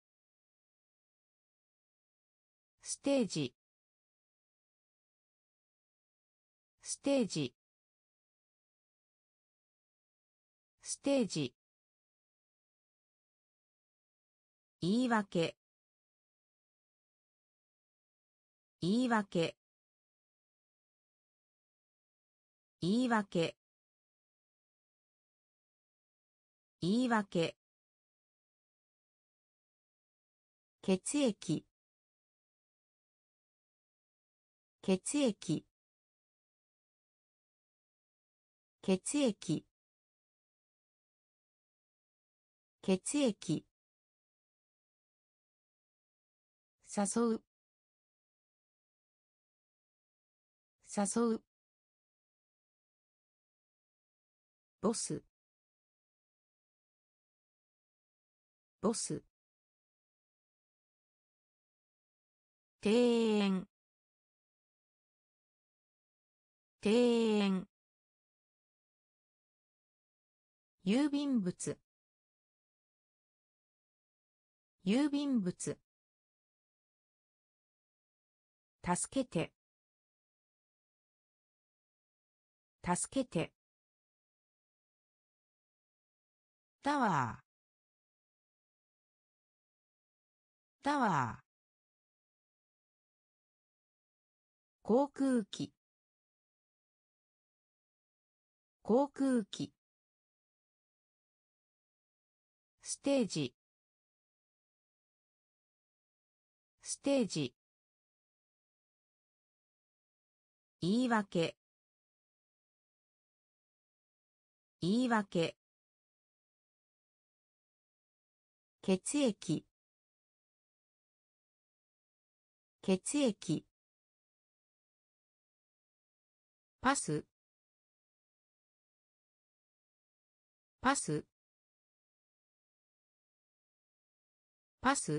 ステージ。ステージ。ステージ。言い訳。言い訳。言い訳。言い訳。血液。血液。血液。血液。誘う。誘う。ボス。ボス。庭園。庭園。郵便物。郵便物。助けて。助けて。タワー。タワー。航空機。航空機。ステージ。ステージ。言い訳。言い訳。血液。血液。パス。パス。パス。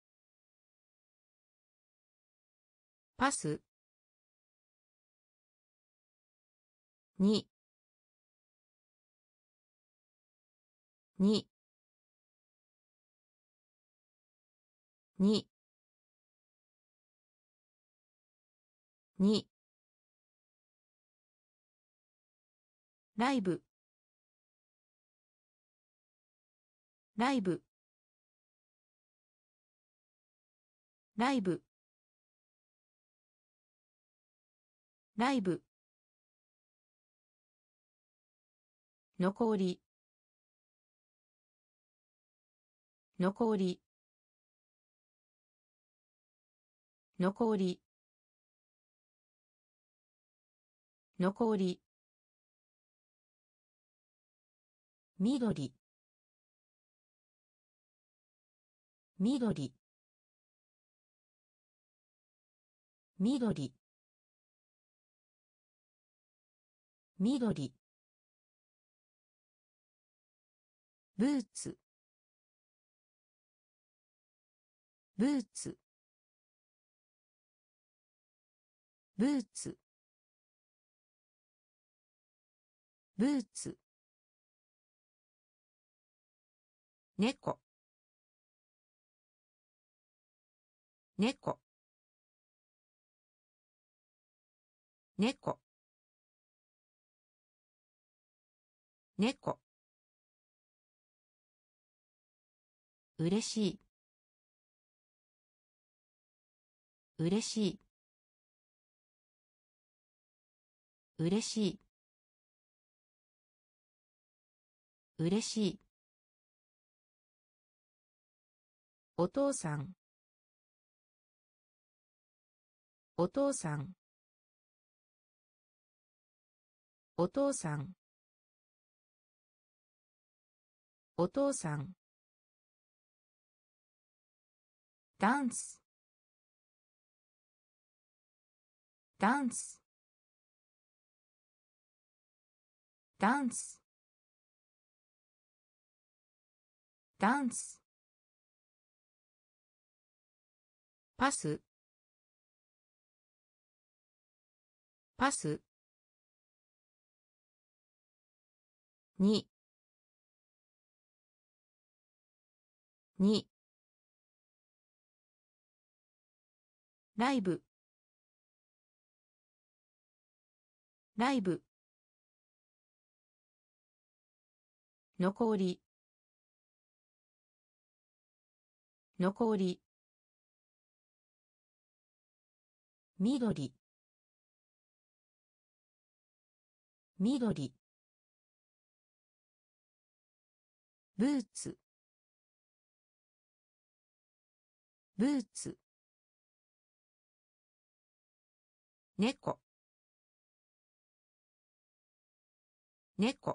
パス。に。に。に。に。ライブ。ライブ。ライブ。ライブ。残り。残り。残り。残り。緑。緑。緑。緑。ブーツ。ブーツ。ブーツ。ブーツ。猫。猫。猫。猫。うれしい。うれしい。 嬉しい嬉しいお父さんお父さんお父さんお父さんダンスダンスダンスダンスパスパスににライブライブ残り残り緑緑ブーツブーツ猫猫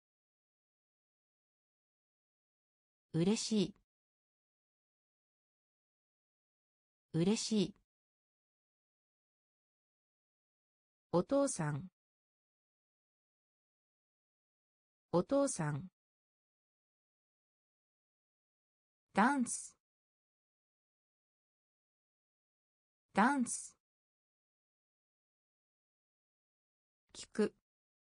嬉しい嬉しいお父さんお父さんダンスダンス聞く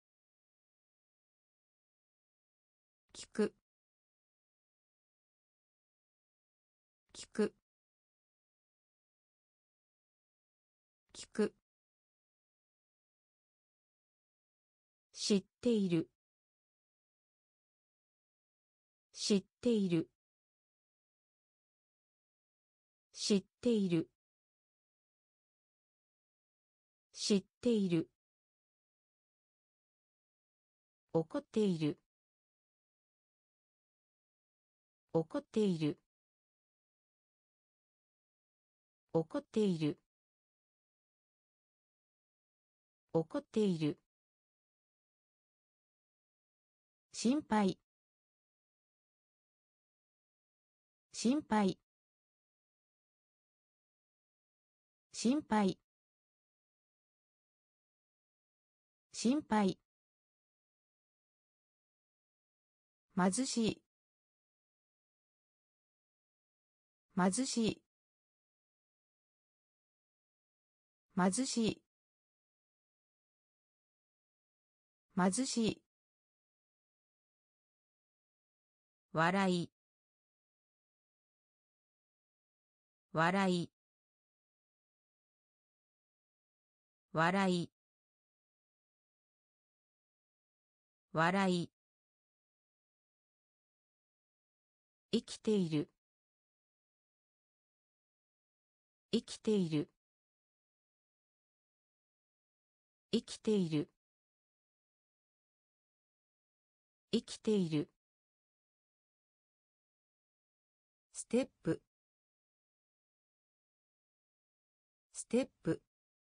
聞く聞く聞く知っている知っている知っている知っている怒っている怒っている怒っている怒っている心配心配心配心配貧しい貧しい貧しい貧しい笑い笑い笑い笑い生きている生きている生きている生きているステップステップ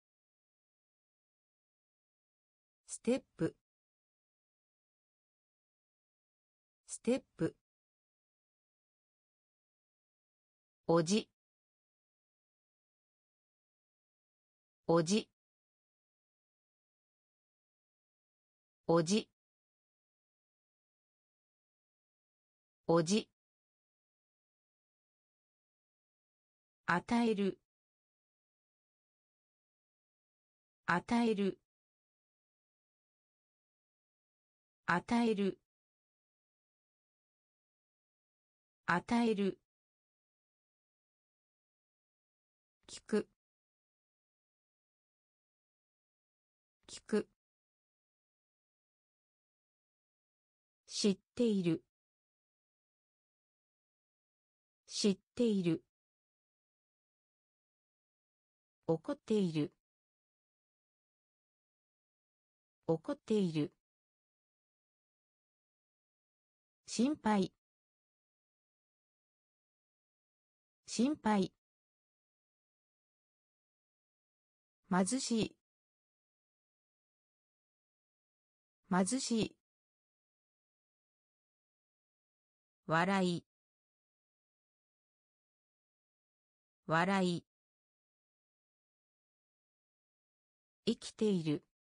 ステップステップおじおじおじおじ与える与える与える与える聞く聞く知っている知っている怒っている怒っている。心配、心配。貧しい、貧しい。笑い、笑い。生きている、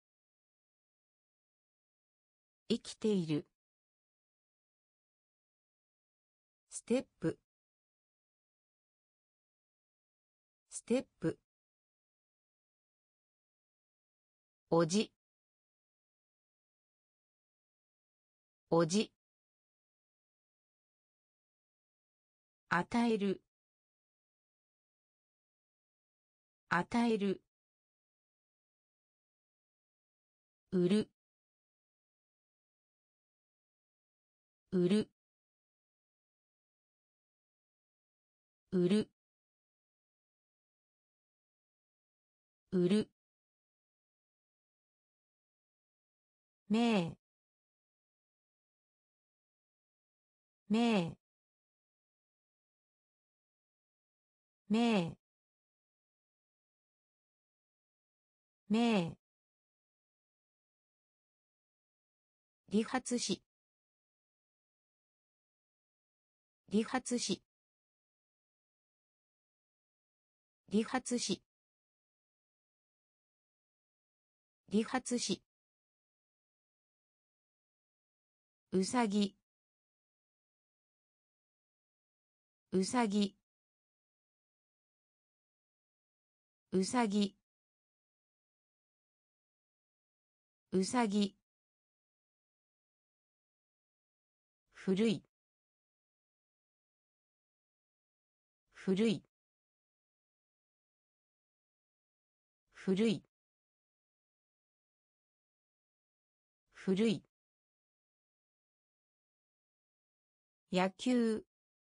生きている。ステップ、ステップ。おじ、おじ。与える、与える。売る、売る、売る、売る。名、名、名、名。理髪師、理髪師、理髪師、理髪師。うさぎ、うさぎ、うさぎ、うさぎ。古い、古い、古い、古い。野球、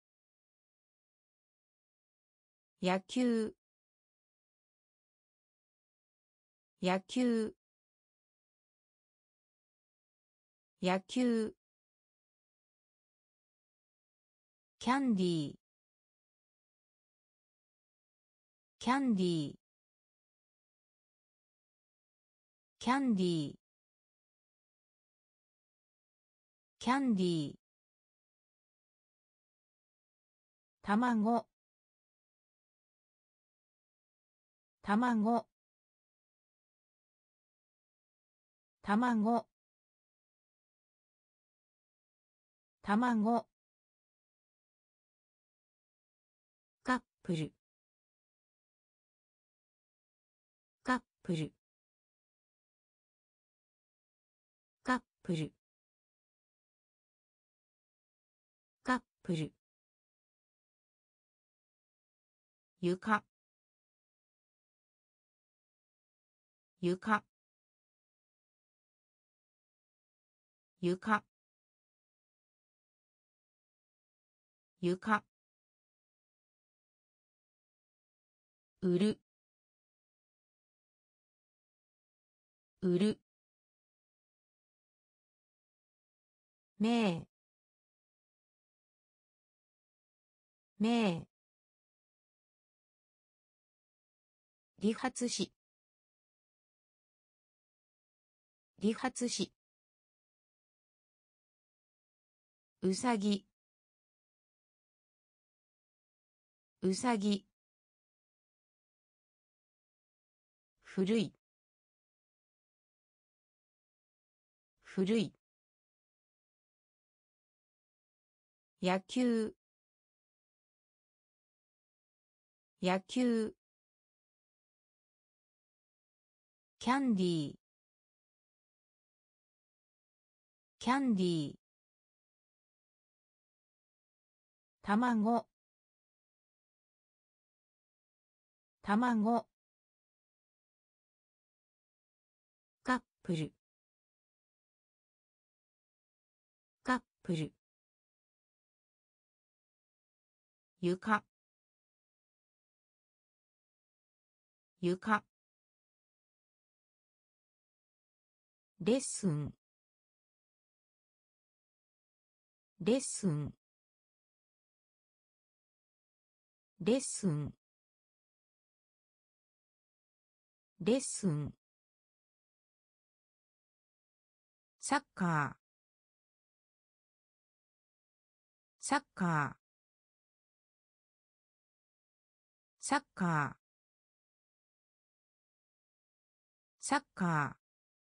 野球、野球、野球。キャンディー、キャンディー、キャンディー、キャンディー。卵、卵、卵、卵。カップル、カップル、カップル、カップル。床、床、床、床。売る、売る。名、名。理髪師、理髪師。うさぎ、うさぎ。古い、古い。野球、野球。キャンディー、キャンディー。卵、卵。カップル、カップル。床、床。 レッスンレッスンレッスンレッスンサッカーサッカーサッカーサッカー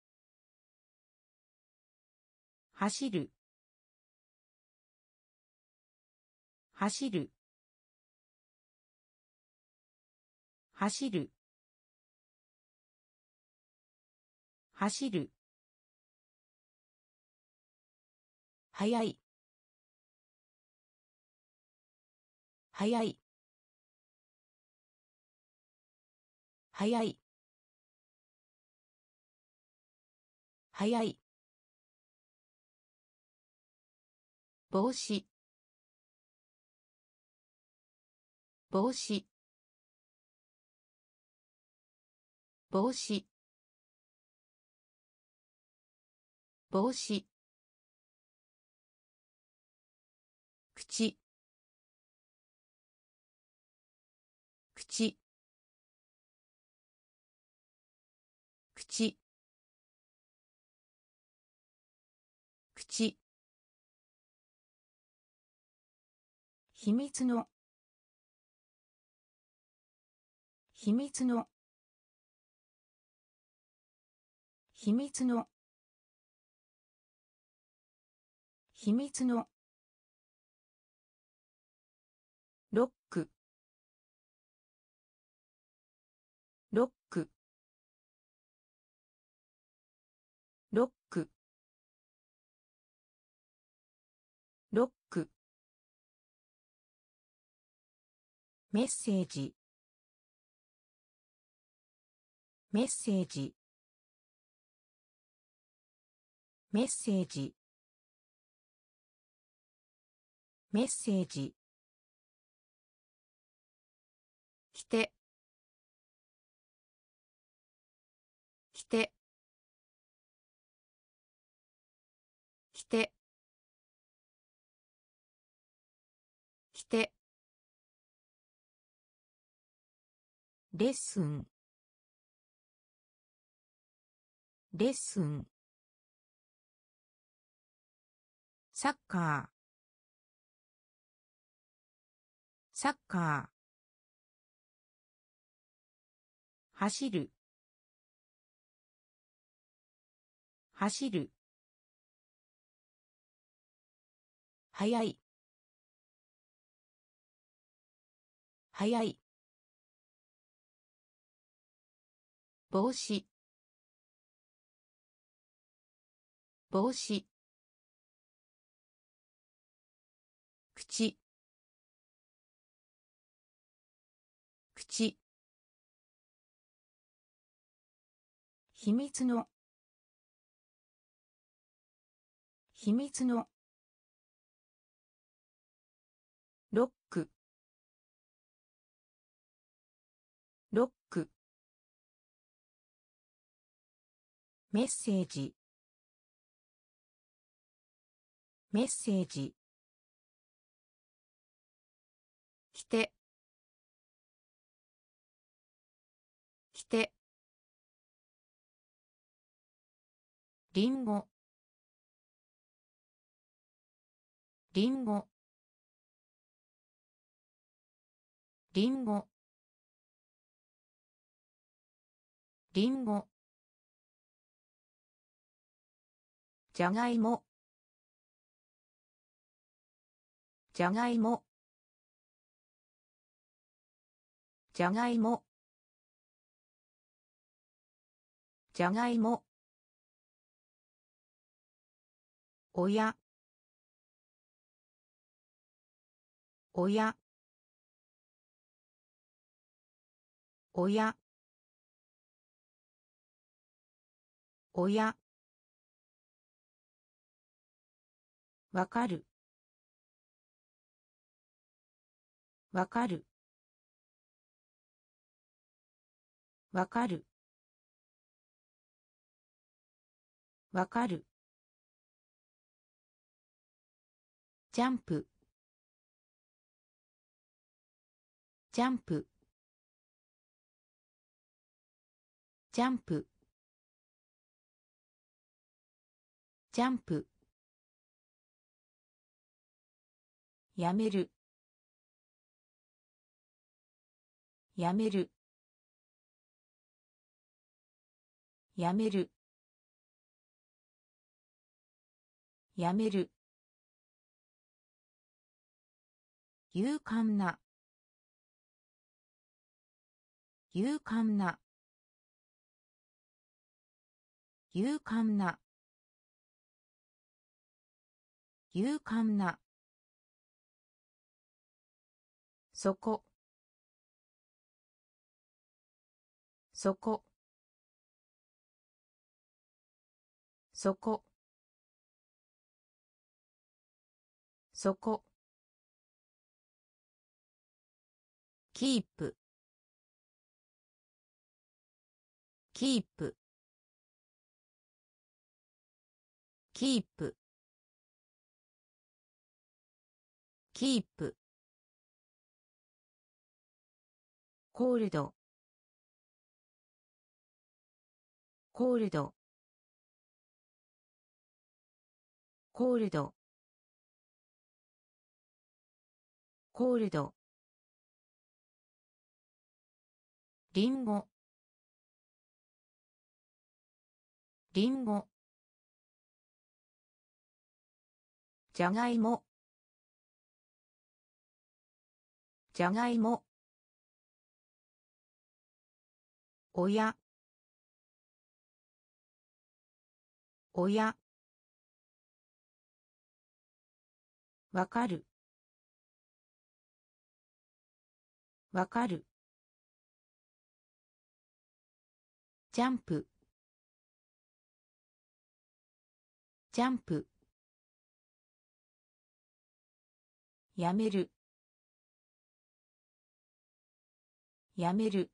走る走る走る走る速い速い速い速い帽子帽子帽子帽子口口口口秘密の秘密の秘密の秘密のロックロックロックロックメッセージメッセージメッセージメッセージ来て来て来て来てレッスンレッスンサッカーサッカー走る走る速い速い帽子帽子口口秘密の秘密のロックロックメッセージメッセージ来て来てりんごりんごりんごりんごじゃがいもじゃがいもじゃがいもじゃがいもおやおやおやおやわかるわかるわかるわかる。ジャンプ。ジャンプ。ジャンプ。ジャンプ。やめる。やめる。やめる。やめる。勇敢な。勇敢な。勇敢な。勇敢な。そこ。そこ。そこ。そこ。キープ。キープ。キープ。キープ。コールド。コールド。コールド。コールド。リンゴ。リンゴ。じゃがいも。じゃがいも。おや。おや。わかる。わかる。ジャンプ。ジャンプ。やめる。やめる。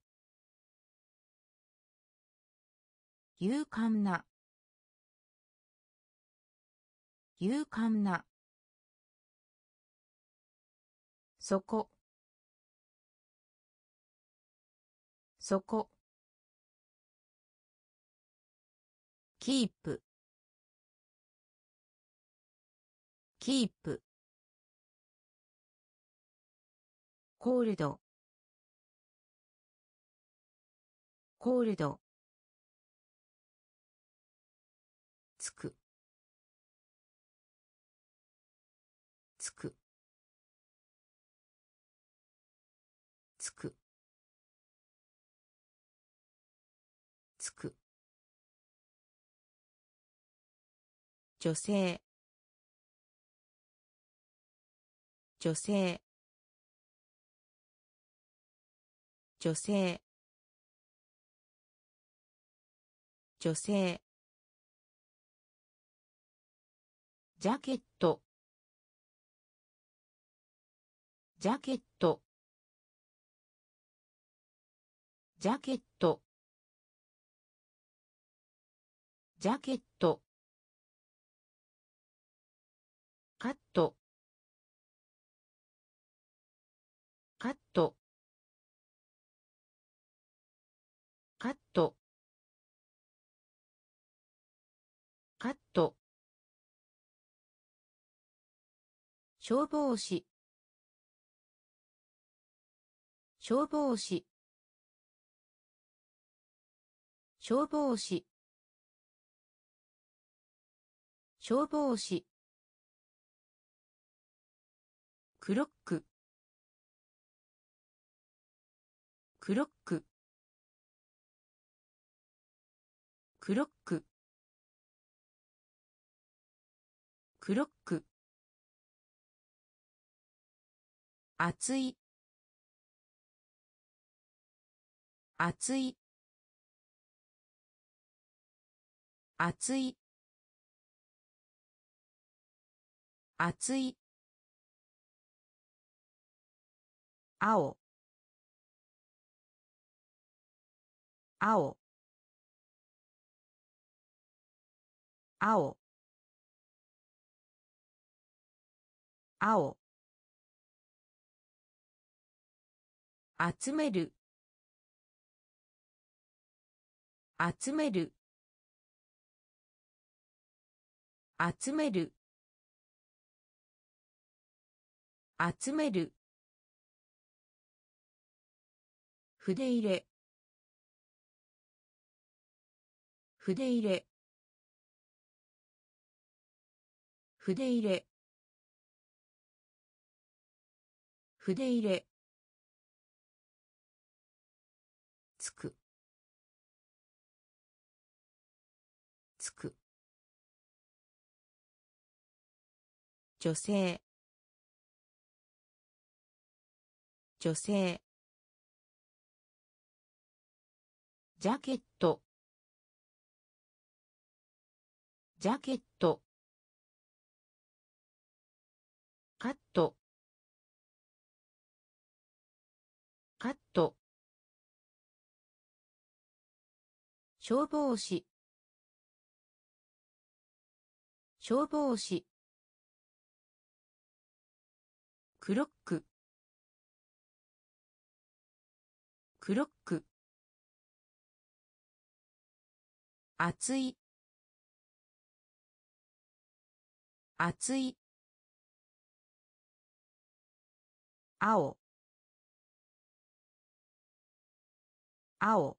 勇敢な。勇敢な。そこ。そこ。キープ。キープ。コールド。コールド。つく。つく。つく。つく。女性。女性。女性。女性。ジャケット。ジャケット。ジャケット。ジャケット。カット。カット。カット。カット。消防士。消防士。消防士。消防士。クロック。クロック。クロック。クロック。熱い。熱い。熱い。熱い。青。青。 青青集める集める集める集める筆入れ筆入れ筆入れ筆入れつくつく女性女性ジャケットジャケットカットカット消防士消防士クロッククロック熱い熱い青青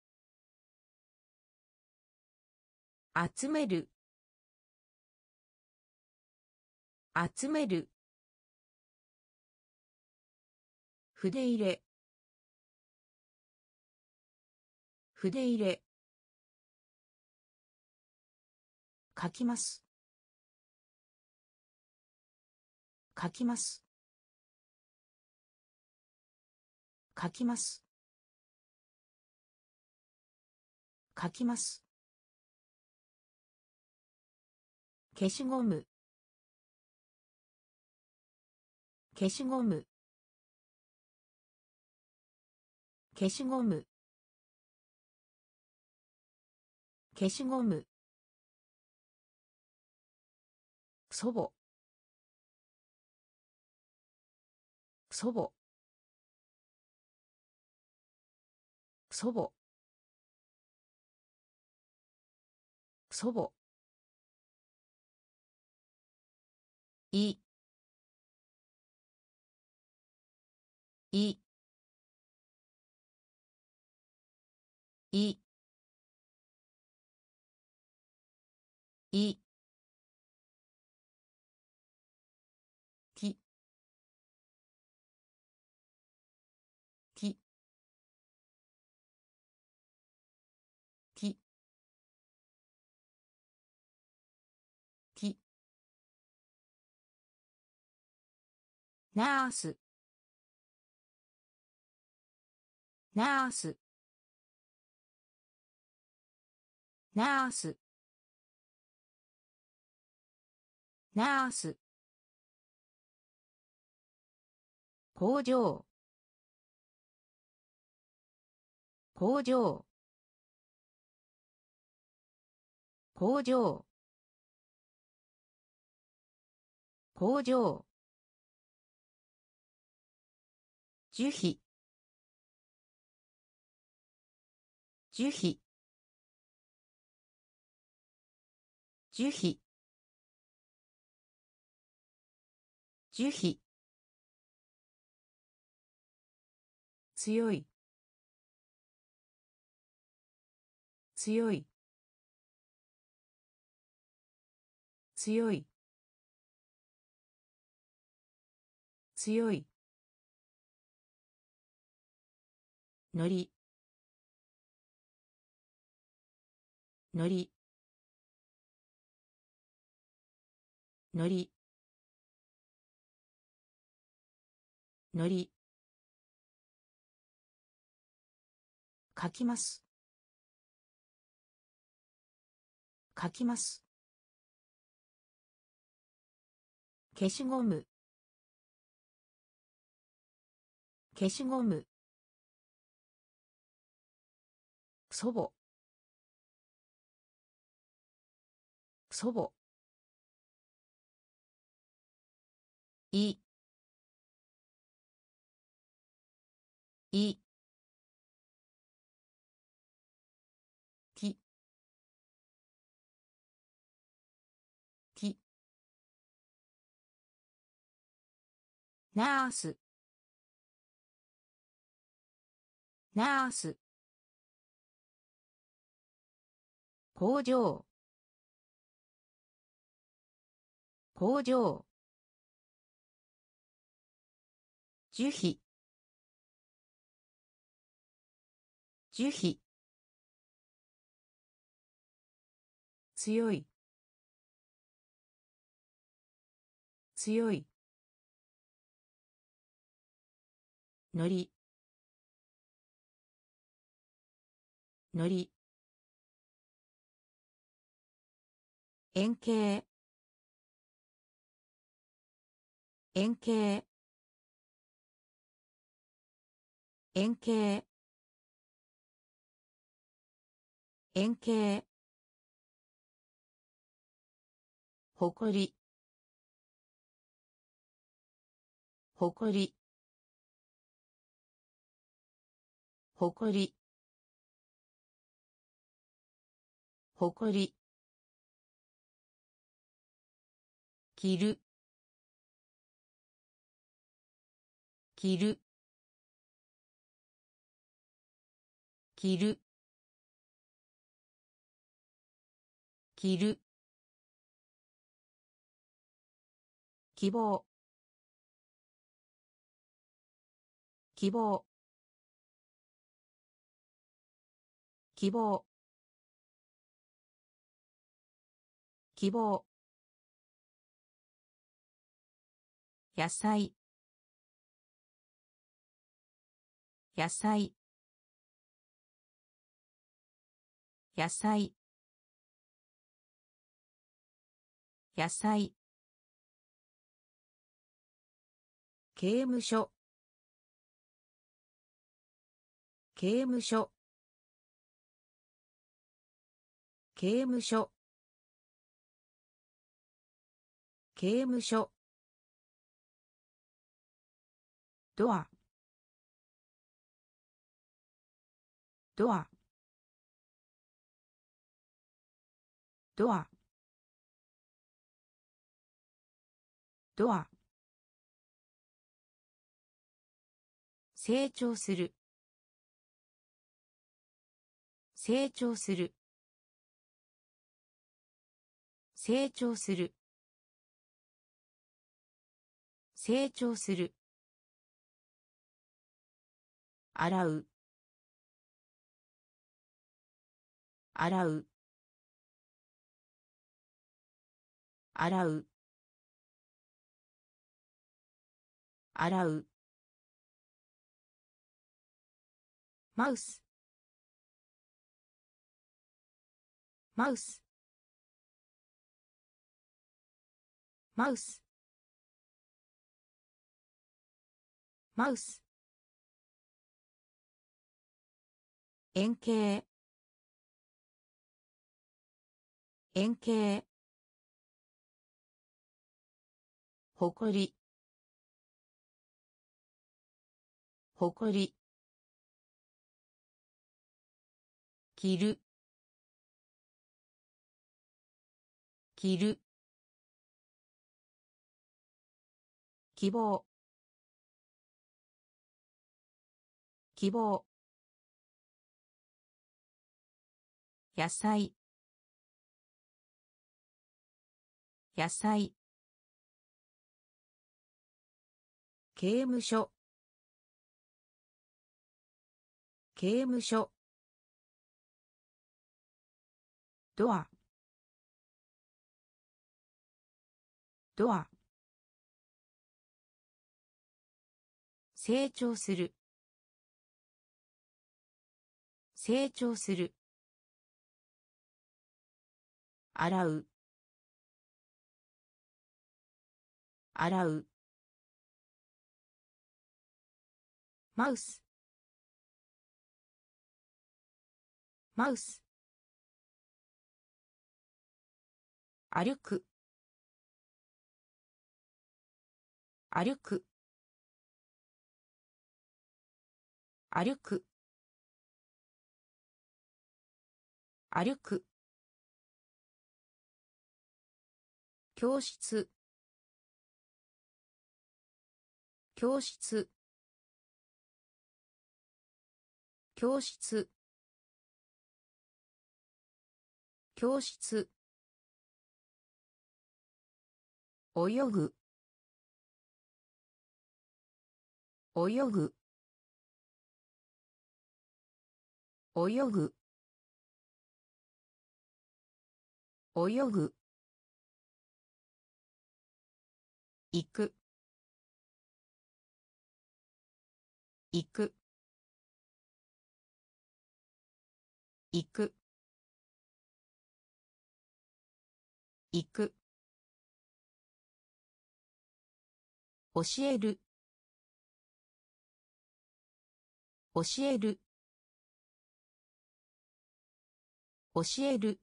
集める集める筆入れ筆入れ書きます書きます書きます書きます消しゴム消しゴム消しゴム消しゴム祖母祖母祖母祖母いいいいききききナースナースナースナース工場工場工場工場樹皮樹皮樹皮樹皮強い強い強い強いのりのりのりのり書きます書きます消しゴム消しゴム祖母祖母いいききナースナース工場工場樹皮樹皮強い強いのりのり円形円形円形円形ほこりほこりほこりほこり着る着る着る着る希望希望希望希望野菜野菜野菜野菜刑務所刑務所刑務所刑務所ドアドアドアドア成長する成長する成長する成長する洗う洗う洗う洗うマウスマウスマウスマウス円形円形ほこりほこり着る着る希望希望野菜野菜刑務所刑務所ドアドア成長する成長する洗う洗うマウスマウス歩く歩く歩く歩く教室教室教室教室泳ぐ泳ぐ泳ぐ泳ぐ行く行く行く行く教える教える教える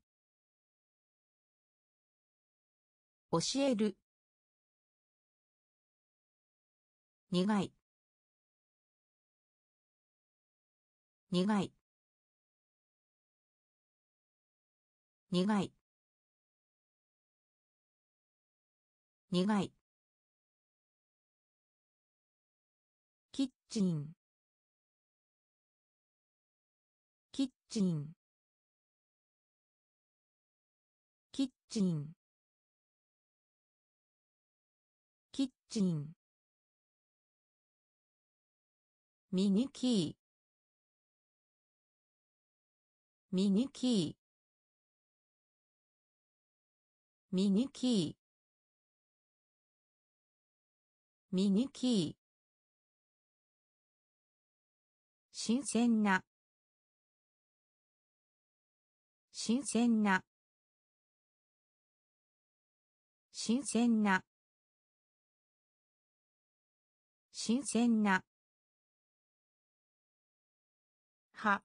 教える苦い苦い苦い苦いキッチンキッチンキッチンキッチンミニキーミニキーミニキーミニキー新鮮な新鮮な新鮮な新鮮なは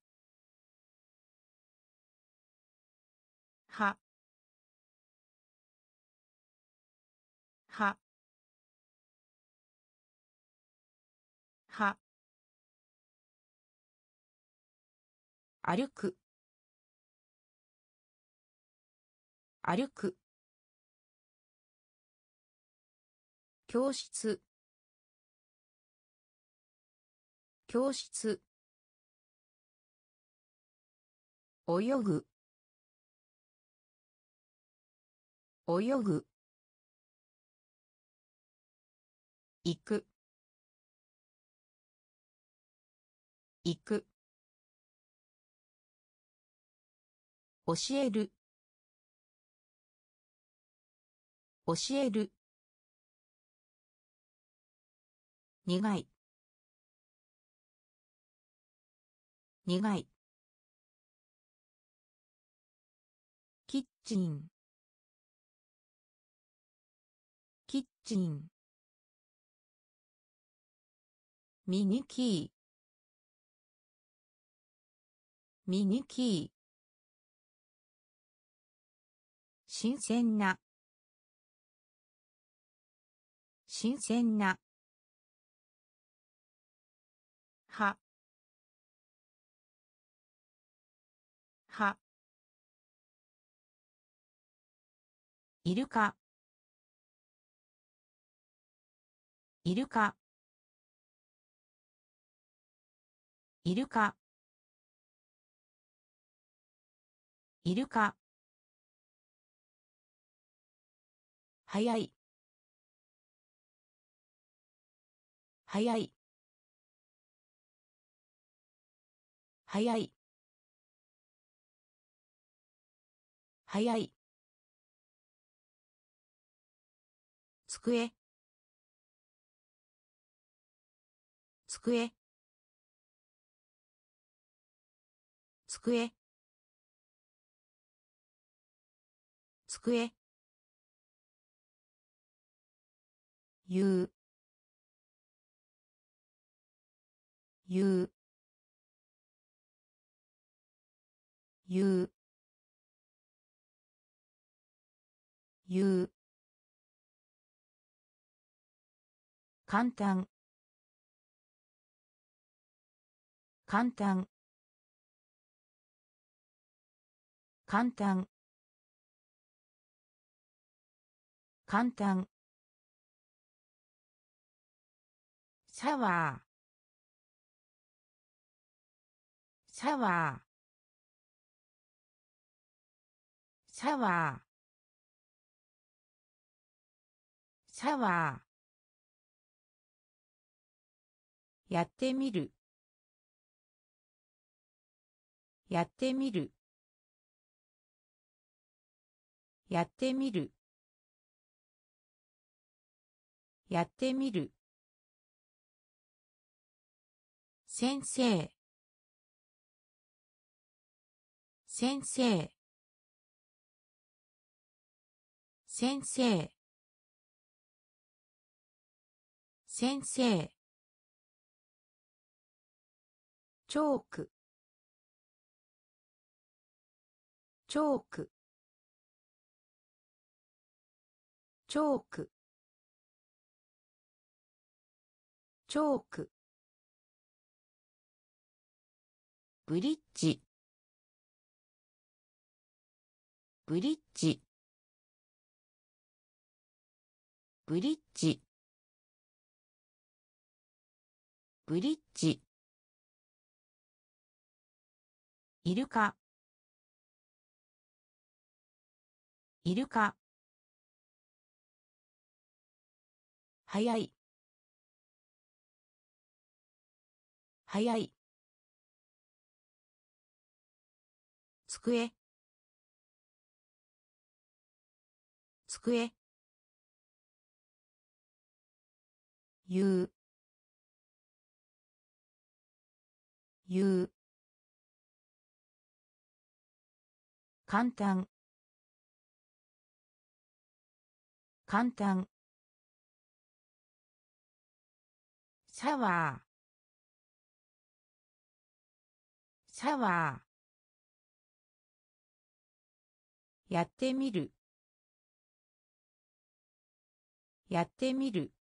ははは歩く歩く教室教室泳ぐ泳ぐ行く行く教える教える苦い苦いキッチンキッチンミニキーミニキー新鮮な新鮮なははイルカイルカイルカイルカ早い早い早い早い机机机机言う言う言う言う。簡単。簡単。簡単。簡単。シャワー。シャワー。シャワー。シャワー。やってみる。やってみる。やってみる。やってみる。先生。先生。先生。先生。チョーク。チョーク。チョーク。チョーク。ブリッジ。ブリッジ。ブリッジ。ブリッジ。イルカ。イルカ。早い。早い。机。机。言う。言う。簡単。簡単。シャワー。シャワー。やってみる。やってみる。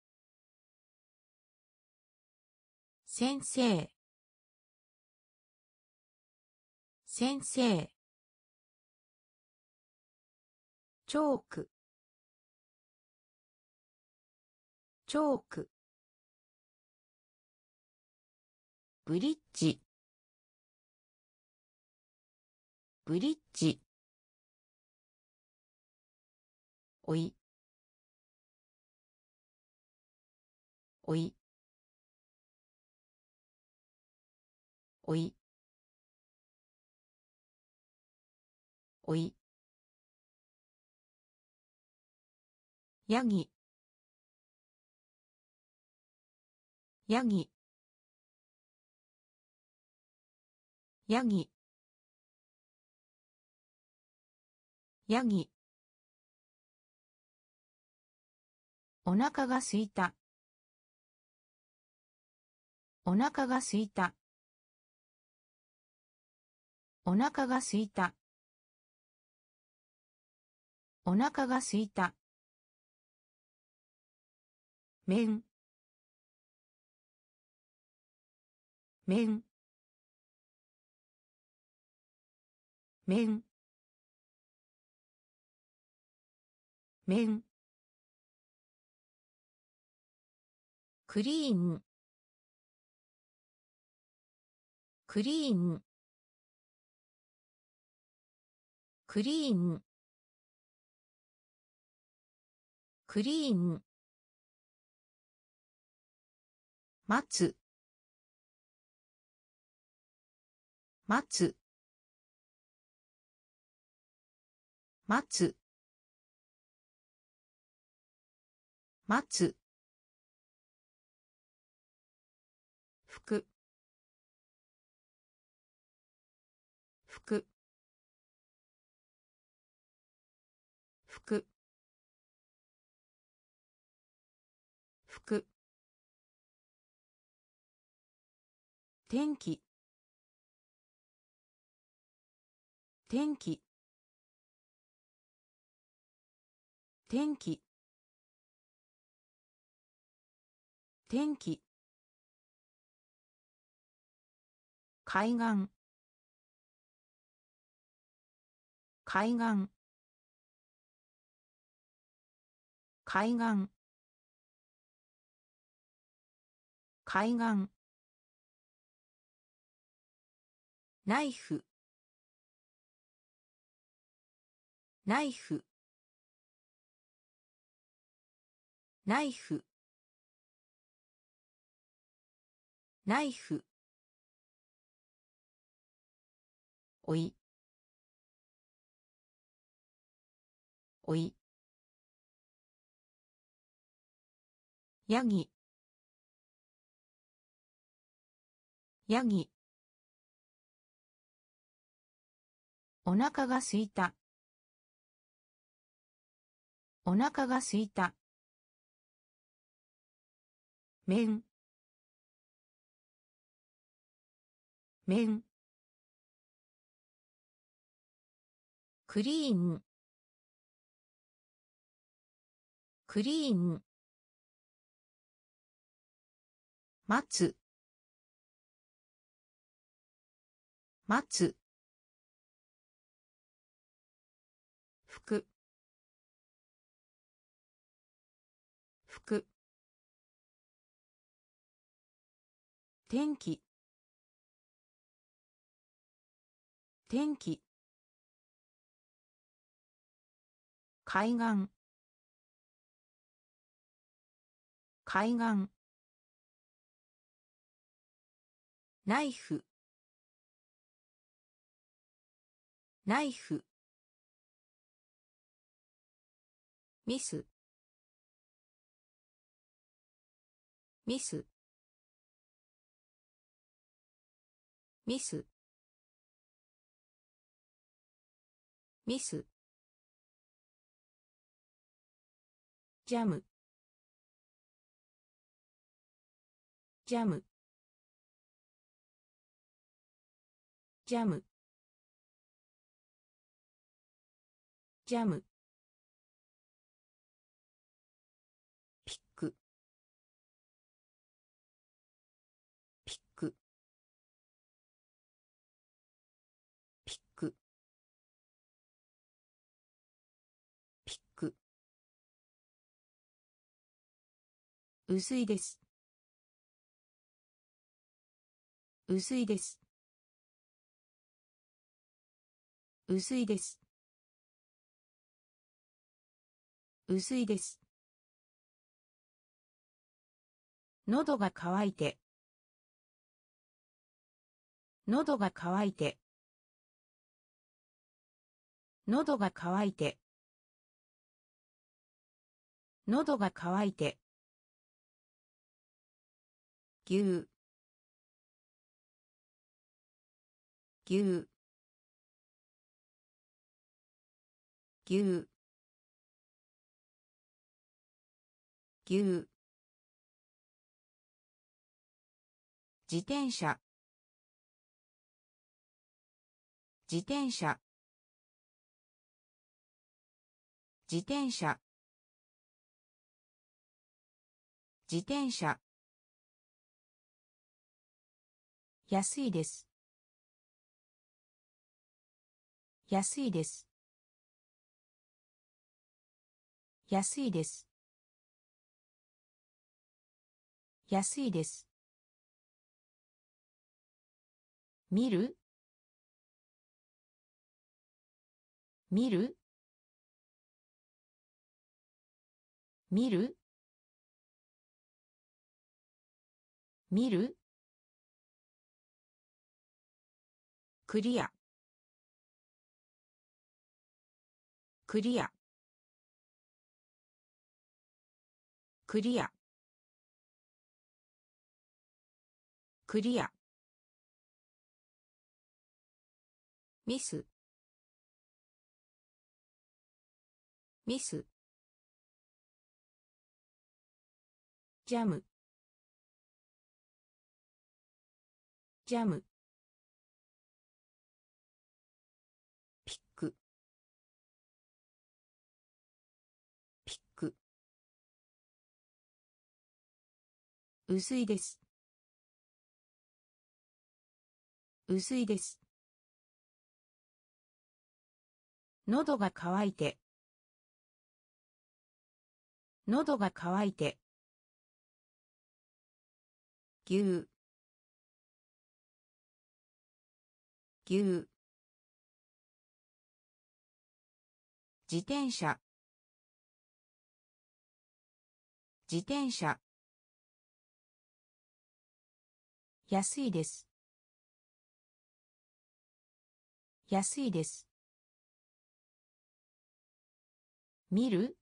先生。先生。チョーク。チョーク。ブリッジ。ブリッジ。おい。おい。おい。おい。ヤギ。ヤギ。ヤギ。ヤギ。お腹がすいた。お腹がすいた。お腹がすいた。お腹がすいた。麺。麺。麺。麺。クリーン。クリーン。クリーン。クリーン。待つ。待つ。待つ。待つ。服。服。服。服。天気。天気。 天気天気海岸海岸海岸海岸ナイフナイフナイフナイフおいおいヤギヤギお腹がすいたお腹がすいた麺麺クリーンクリーン待つ待つ服服天気天気海岸海岸ナイフナイフミスミスミスミスジャムジャムジャムジャムピックピックピックピック薄いです薄いです薄いです薄いです喉が渇いて喉が渇いて喉が渇いて喉が渇いて牛牛牛牛自転車自転車自転車自転車安いです安いです安いです安いです見る見る見る見るクリアクリアクリアクリアミスミスジャムジャムピック薄いです。薄いです。喉が渇いて。喉が渇いて。牛牛自転車自転車安いです安いです見る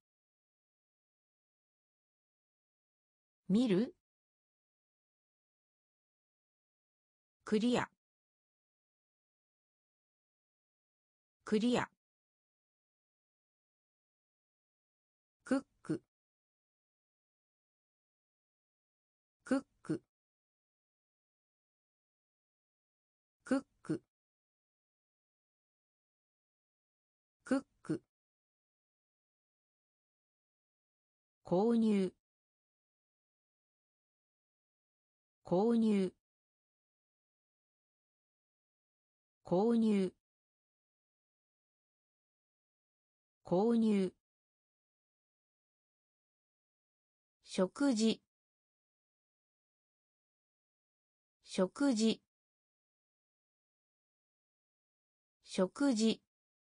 見るクリアクリアクッククッククッククック購入購入購入購入食事食事食事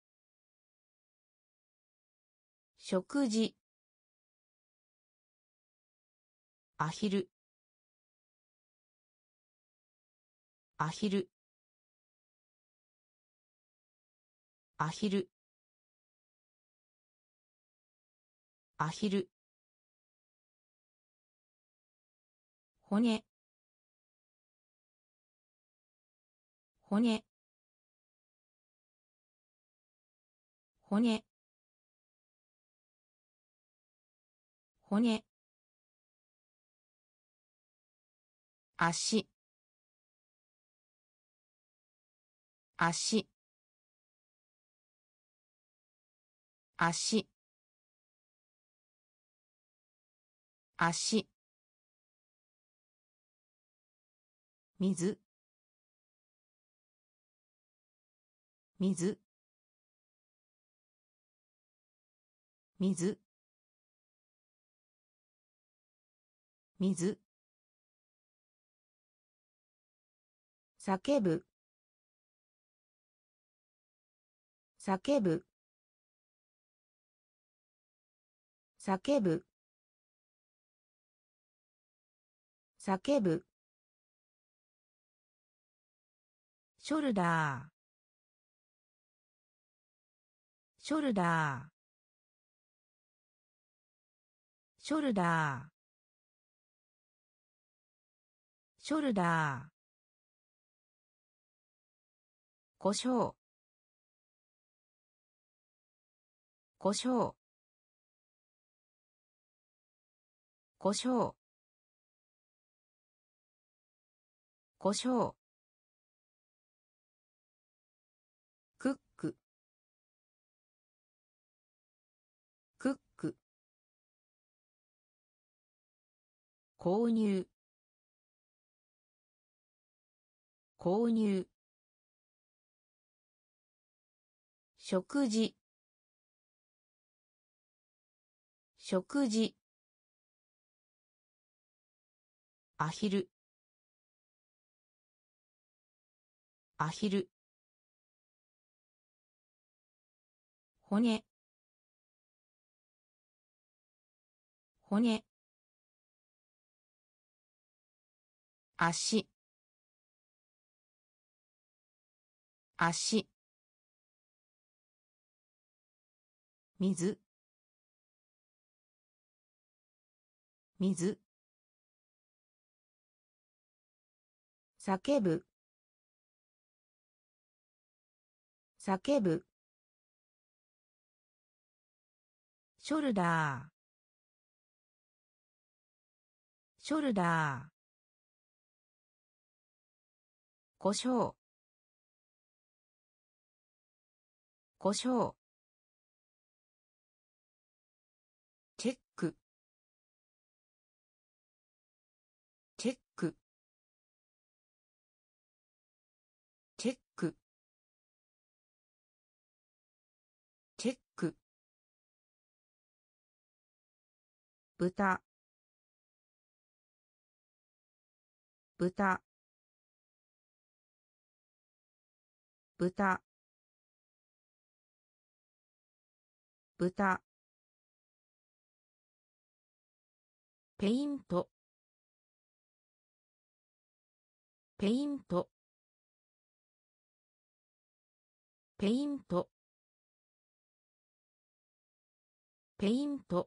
食事アヒルアヒルアヒルアヒル骨骨骨骨足足足足水水水水叫ぶ叫ぶ叫ぶ叫ぶショルダーショルダーショルダーショルダー胡椒胡椒胡椒胡椒クッククック購入購入食事食事アヒルアヒル骨骨足足水水叫ぶ叫ぶショルダーショルダー胡椒胡椒チェック豚豚豚豚ペイントペイントペイントペイント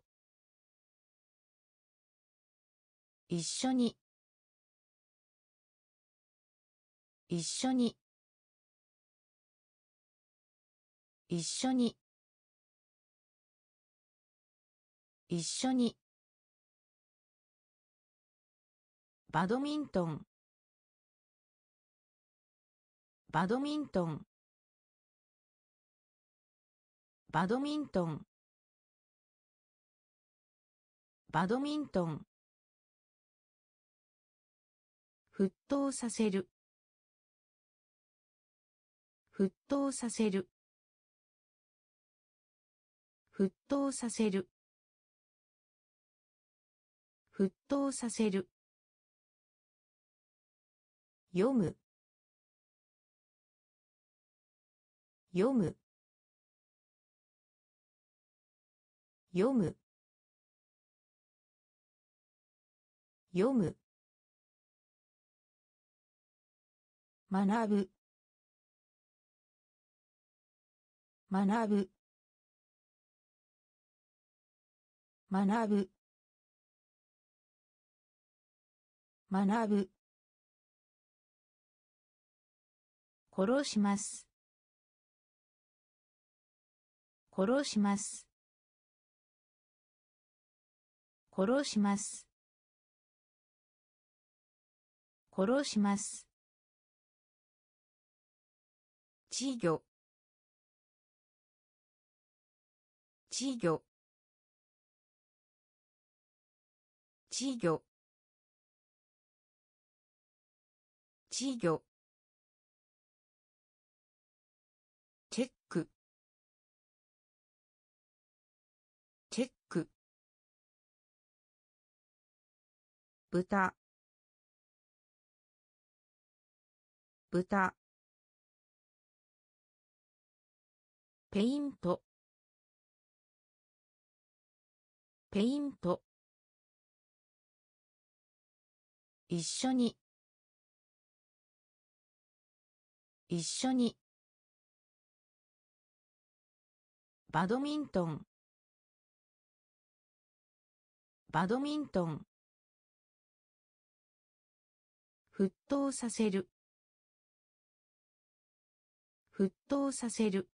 一緒に一緒に一緒に一緒にバドミントンバドミントンバドミントンバドミントン沸騰させる沸騰させる沸騰させる沸騰させる読む読む読む読む学ぶ学ぶ学ぶ学ぶ殺します殺します殺します殺します稚魚稚魚稚魚稚魚チェックチェック豚豚ペイントペイント一緒に一緒にバドミントンバドミントン沸騰させる沸騰させる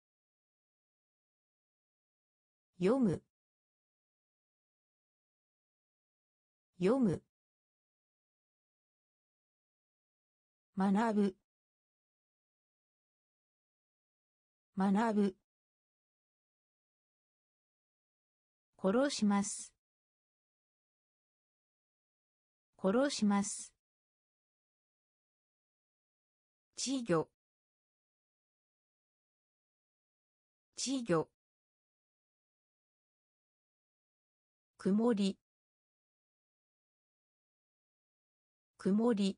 読む読む学ぶ学ぶ殺します殺します稚魚稚魚曇り曇り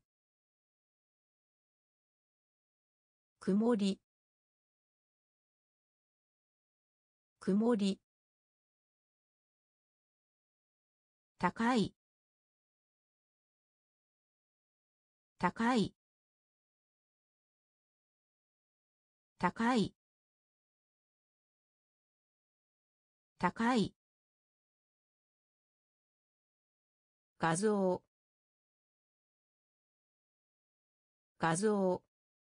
曇り曇り高い高い高い高い画像画像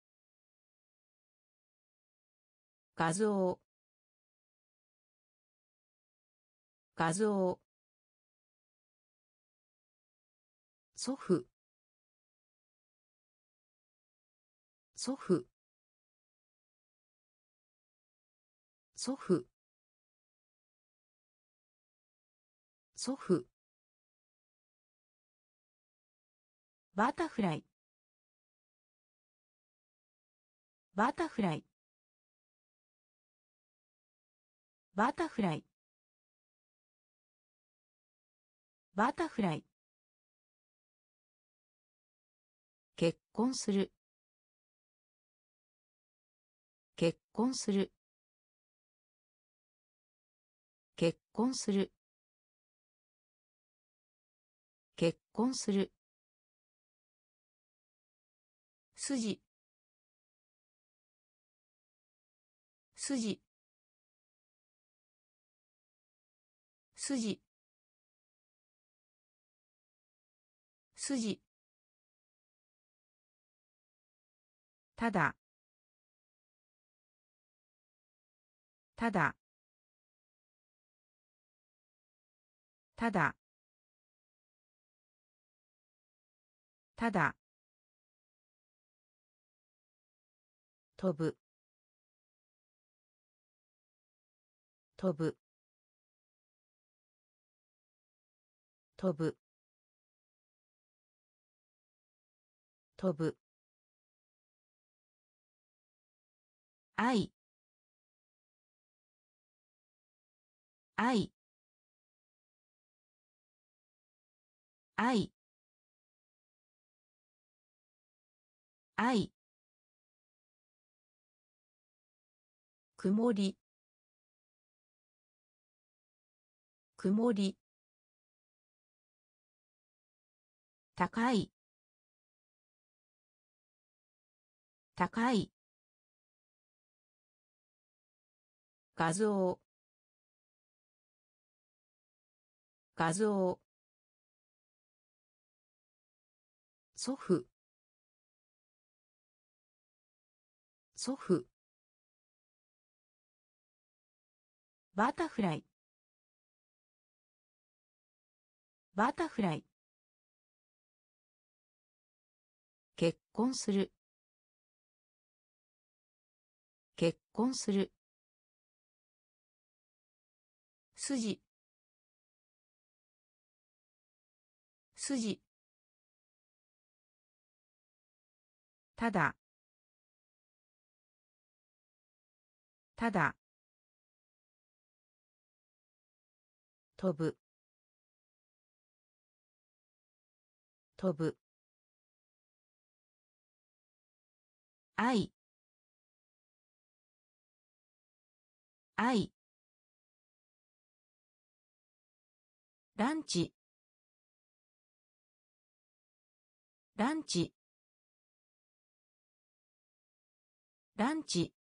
画像画像祖父祖父祖父祖父バタフライバタフライバタフライバタフライ。結婚する。結婚する。結婚する。結婚する。筋。筋。筋。筋。ただ。ただ。ただ。ただ。飛ぶ。飛ぶ。飛ぶ。飛ぶ。愛。愛。愛。愛。曇り。曇り。高い。高い。画像。画像。祖父。祖父。バタフライ。バタフライ。結婚する。結婚する。筋。筋。ただ。ただ。飛ぶ。飛ぶ。愛。愛。ランチ。ランチ。ランチ。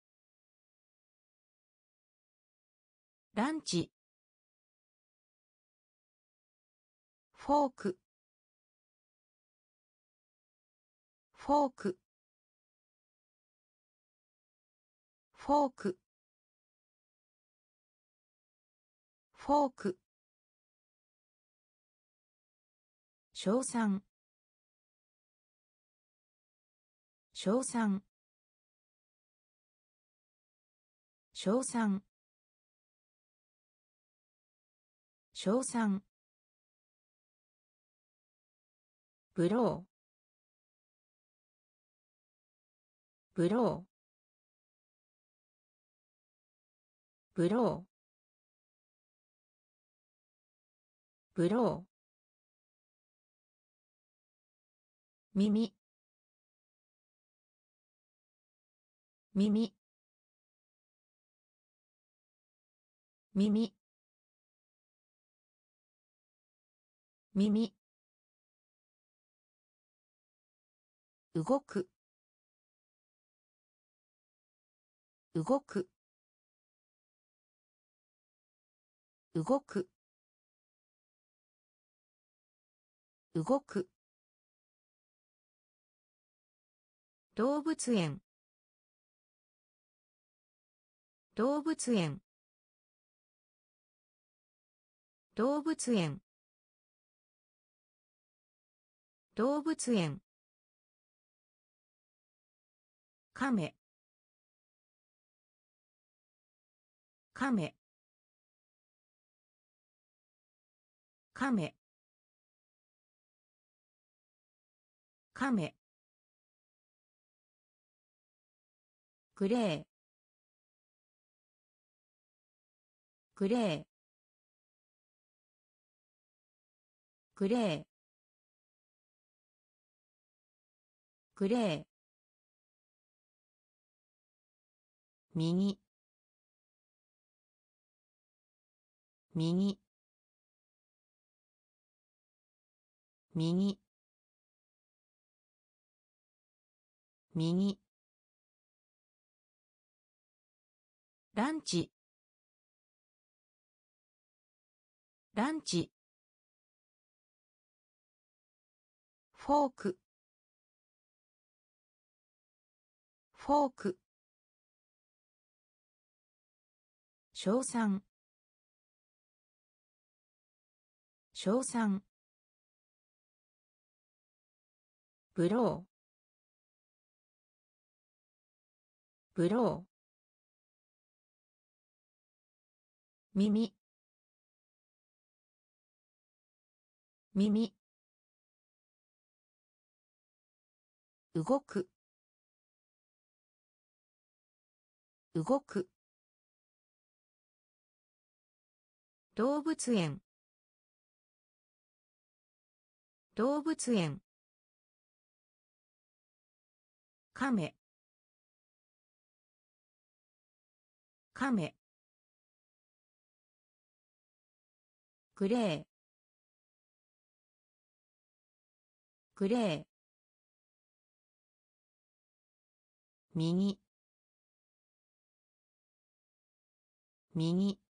ランチ。フォーク。フォーク。フォーク。フォーク。称賛。称賛。称賛。称賛。ブロー。ブロー。ブロー。ブロー。耳。耳。耳。耳。動く。動く。動く。動く。動物園。動物園。動物園。動物園。亀。亀。亀。亀。グレー。グレー。 グレーグレー右右右右ランチランチフォークフォーク称賛称賛ブローブロー耳耳動く動く動物園動物園亀亀グレーグレー右右